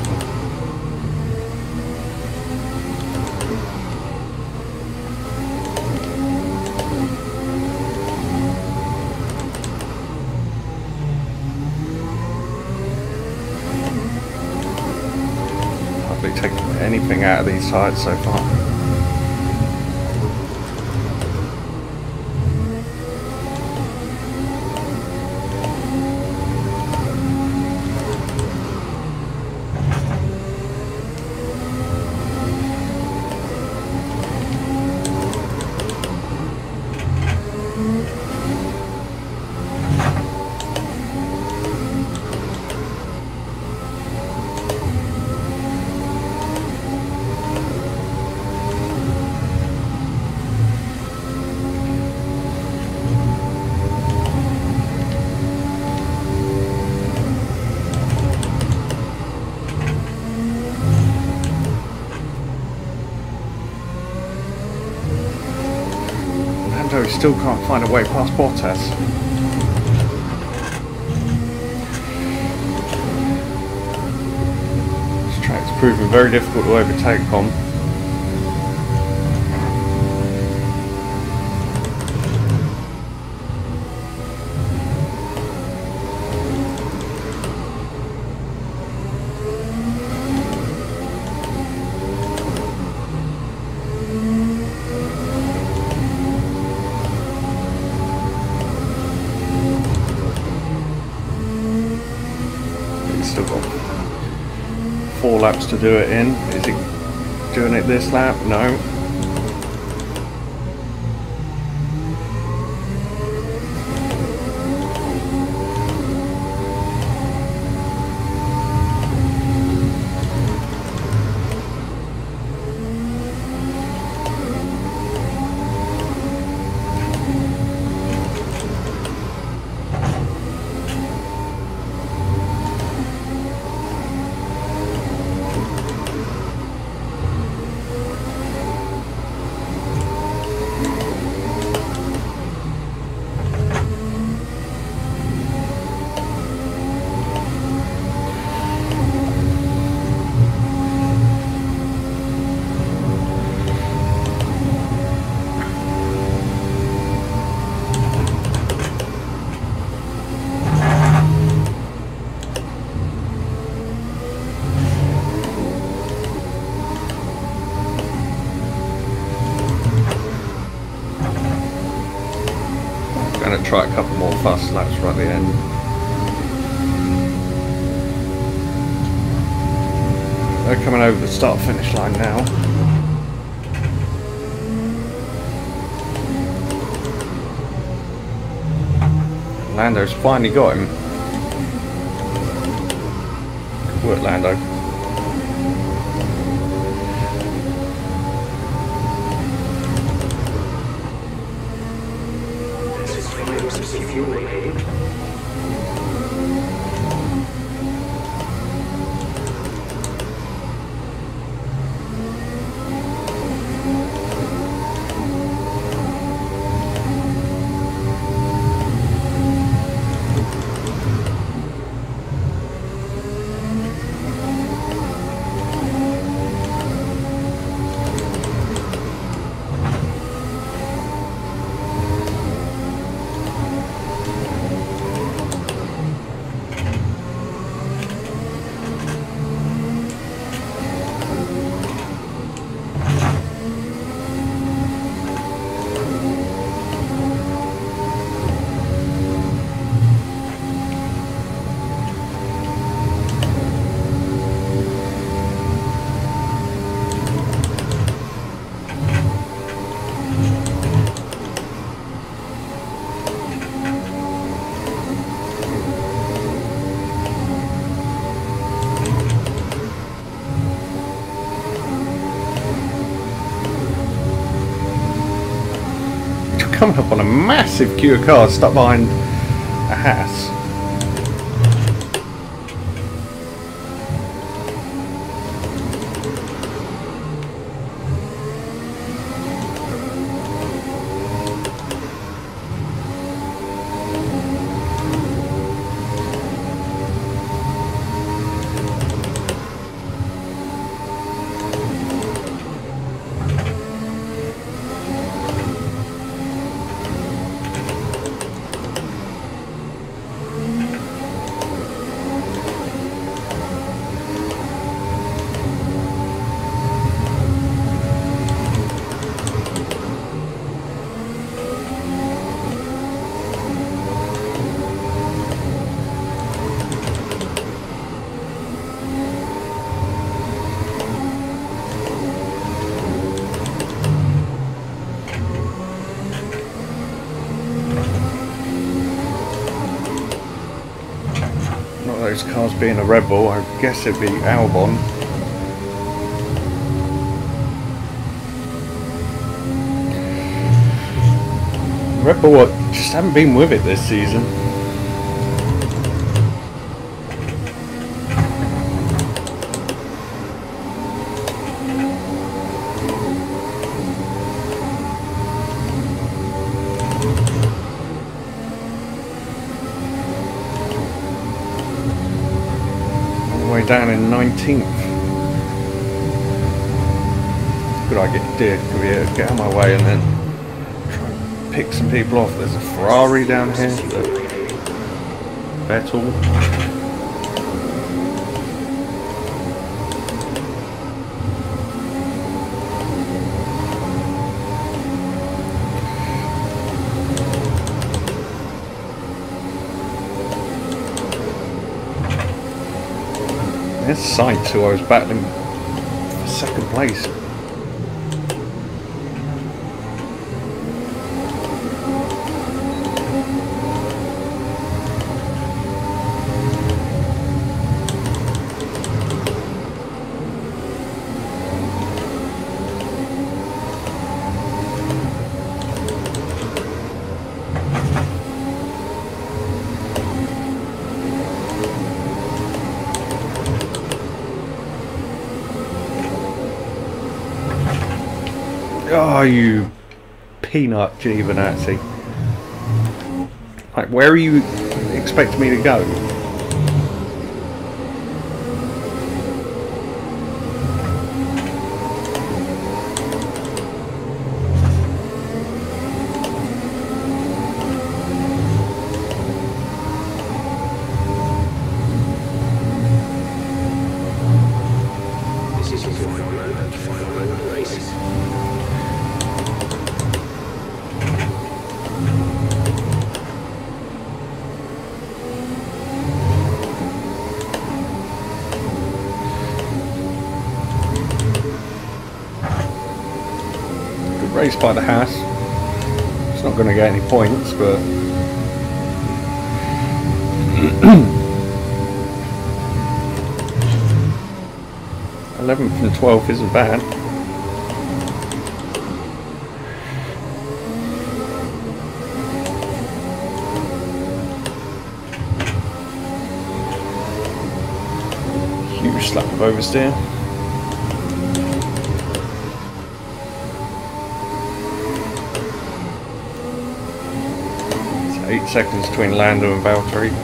Hardly taken anything out of these sides so far. He still can't find a way past Bottas. This track's proving very difficult to overtake on. Still got 4 laps to do it in. Is he doing it this lap? No. going to try a couple more fast laps right at the end. They're coming over the start-finish line now. Lando's finally got him. Good work, Lando. Coming up on a massive queue of cars stuck behind a Haas. Those cars being a Red Bull, I guess it'd be Albon. Red Bull just haven't been with it this season. Way down in 19th. Could I get out of my way and then try and pick some people off? There's a Ferrari down here. Vettel. There's Sainz, who I was battling for second place. Oh, you peanut Giovinazzi. Like, where are you expecting me to go? Raced by the Haas. It's not going to get any points, but 11th and 12th isn't bad. Huge slap of oversteer. It's 8 seconds between Lando and Valtteri.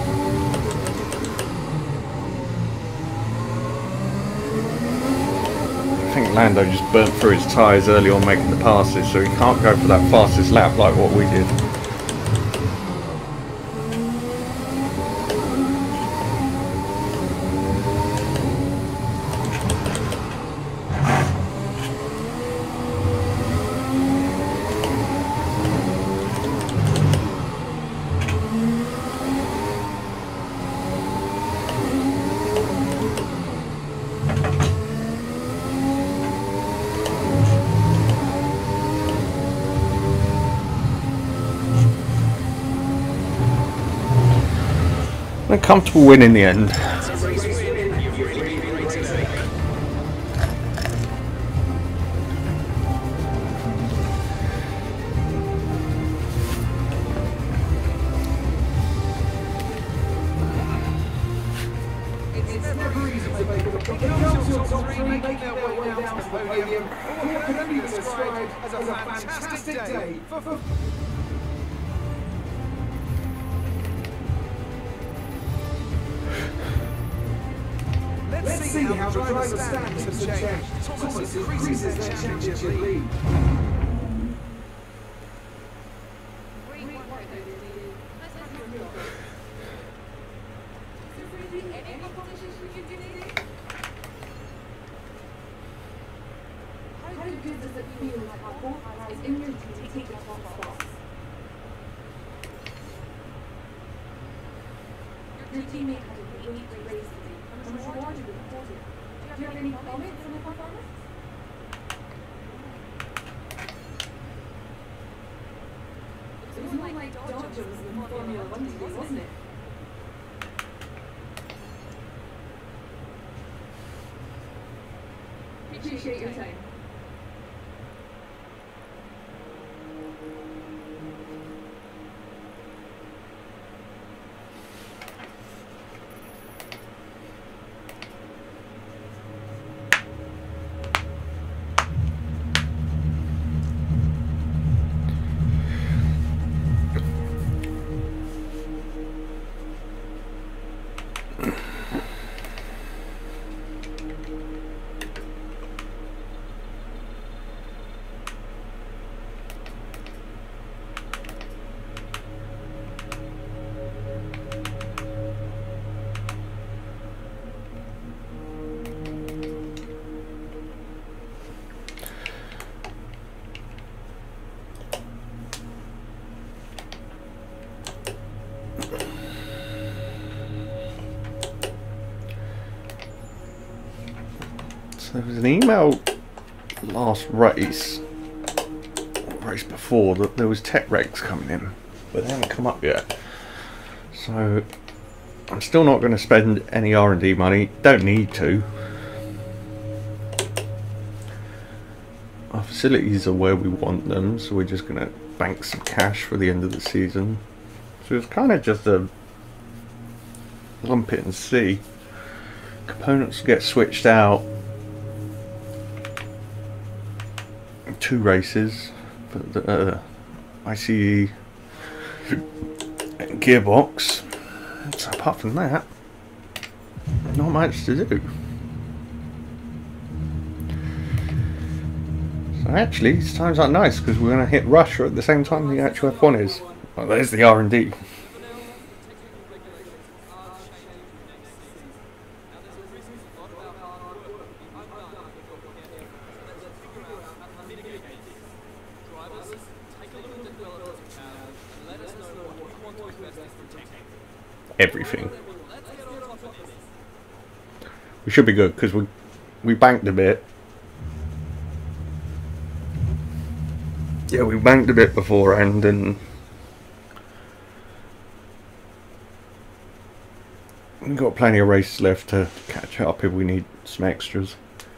I think Lando just burnt through his tyres early on making the passes, so he can't go for that fastest lap like what we did. A comfortable win in the end. Let's see how the driver's standings have changed. Thomas increases their championship lead. How good does it feel to have both guys in your team to take the top spots? Your teammate had a great race today and was rewarded with a podium. Do you have any comments on the performance? It was more like Dodger was in Formula 1 today, wasn't it? Appreciate your time. So there was an email last race before that there was tech regs coming in, but they haven't come up yet. So I'm still not going to spend any R&D money. Don't need to. Our facilities are where we want them, so we're just going to bank some cash for the end of the season. So it's kind of just a lump it and see. Components get switched out. 2 races for the ICE gearbox. So apart from that, not much to do. So actually, this time's out nice because we're going to hit Russia at the same time the actual F1 is. Well, there's the R&D. Everything. We should be good because we banked a bit. yeah, we banked a bit beforehand, and we've got plenty of races left to catch up if we need some extras.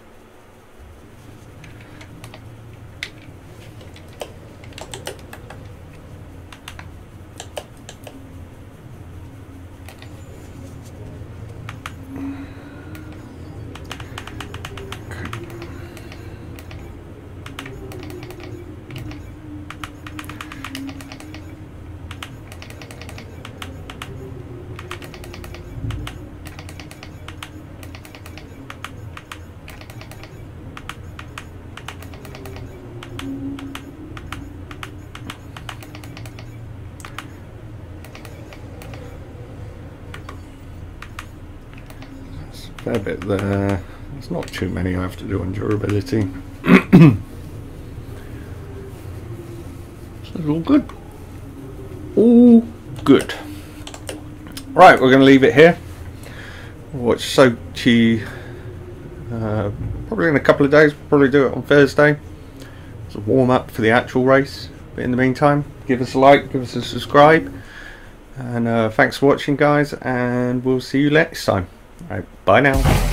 Fair bit there. There's not too many I have to do on durability. So it's all good. All good. Right, we're going to leave it here. Watch Sochi probably in a couple of days. We'll probably do it on Thursday. It's a warm up for the actual race. But in the meantime, give us a like, give us a subscribe. And thanks for watching, guys, and we'll see you next time. Right, bye now.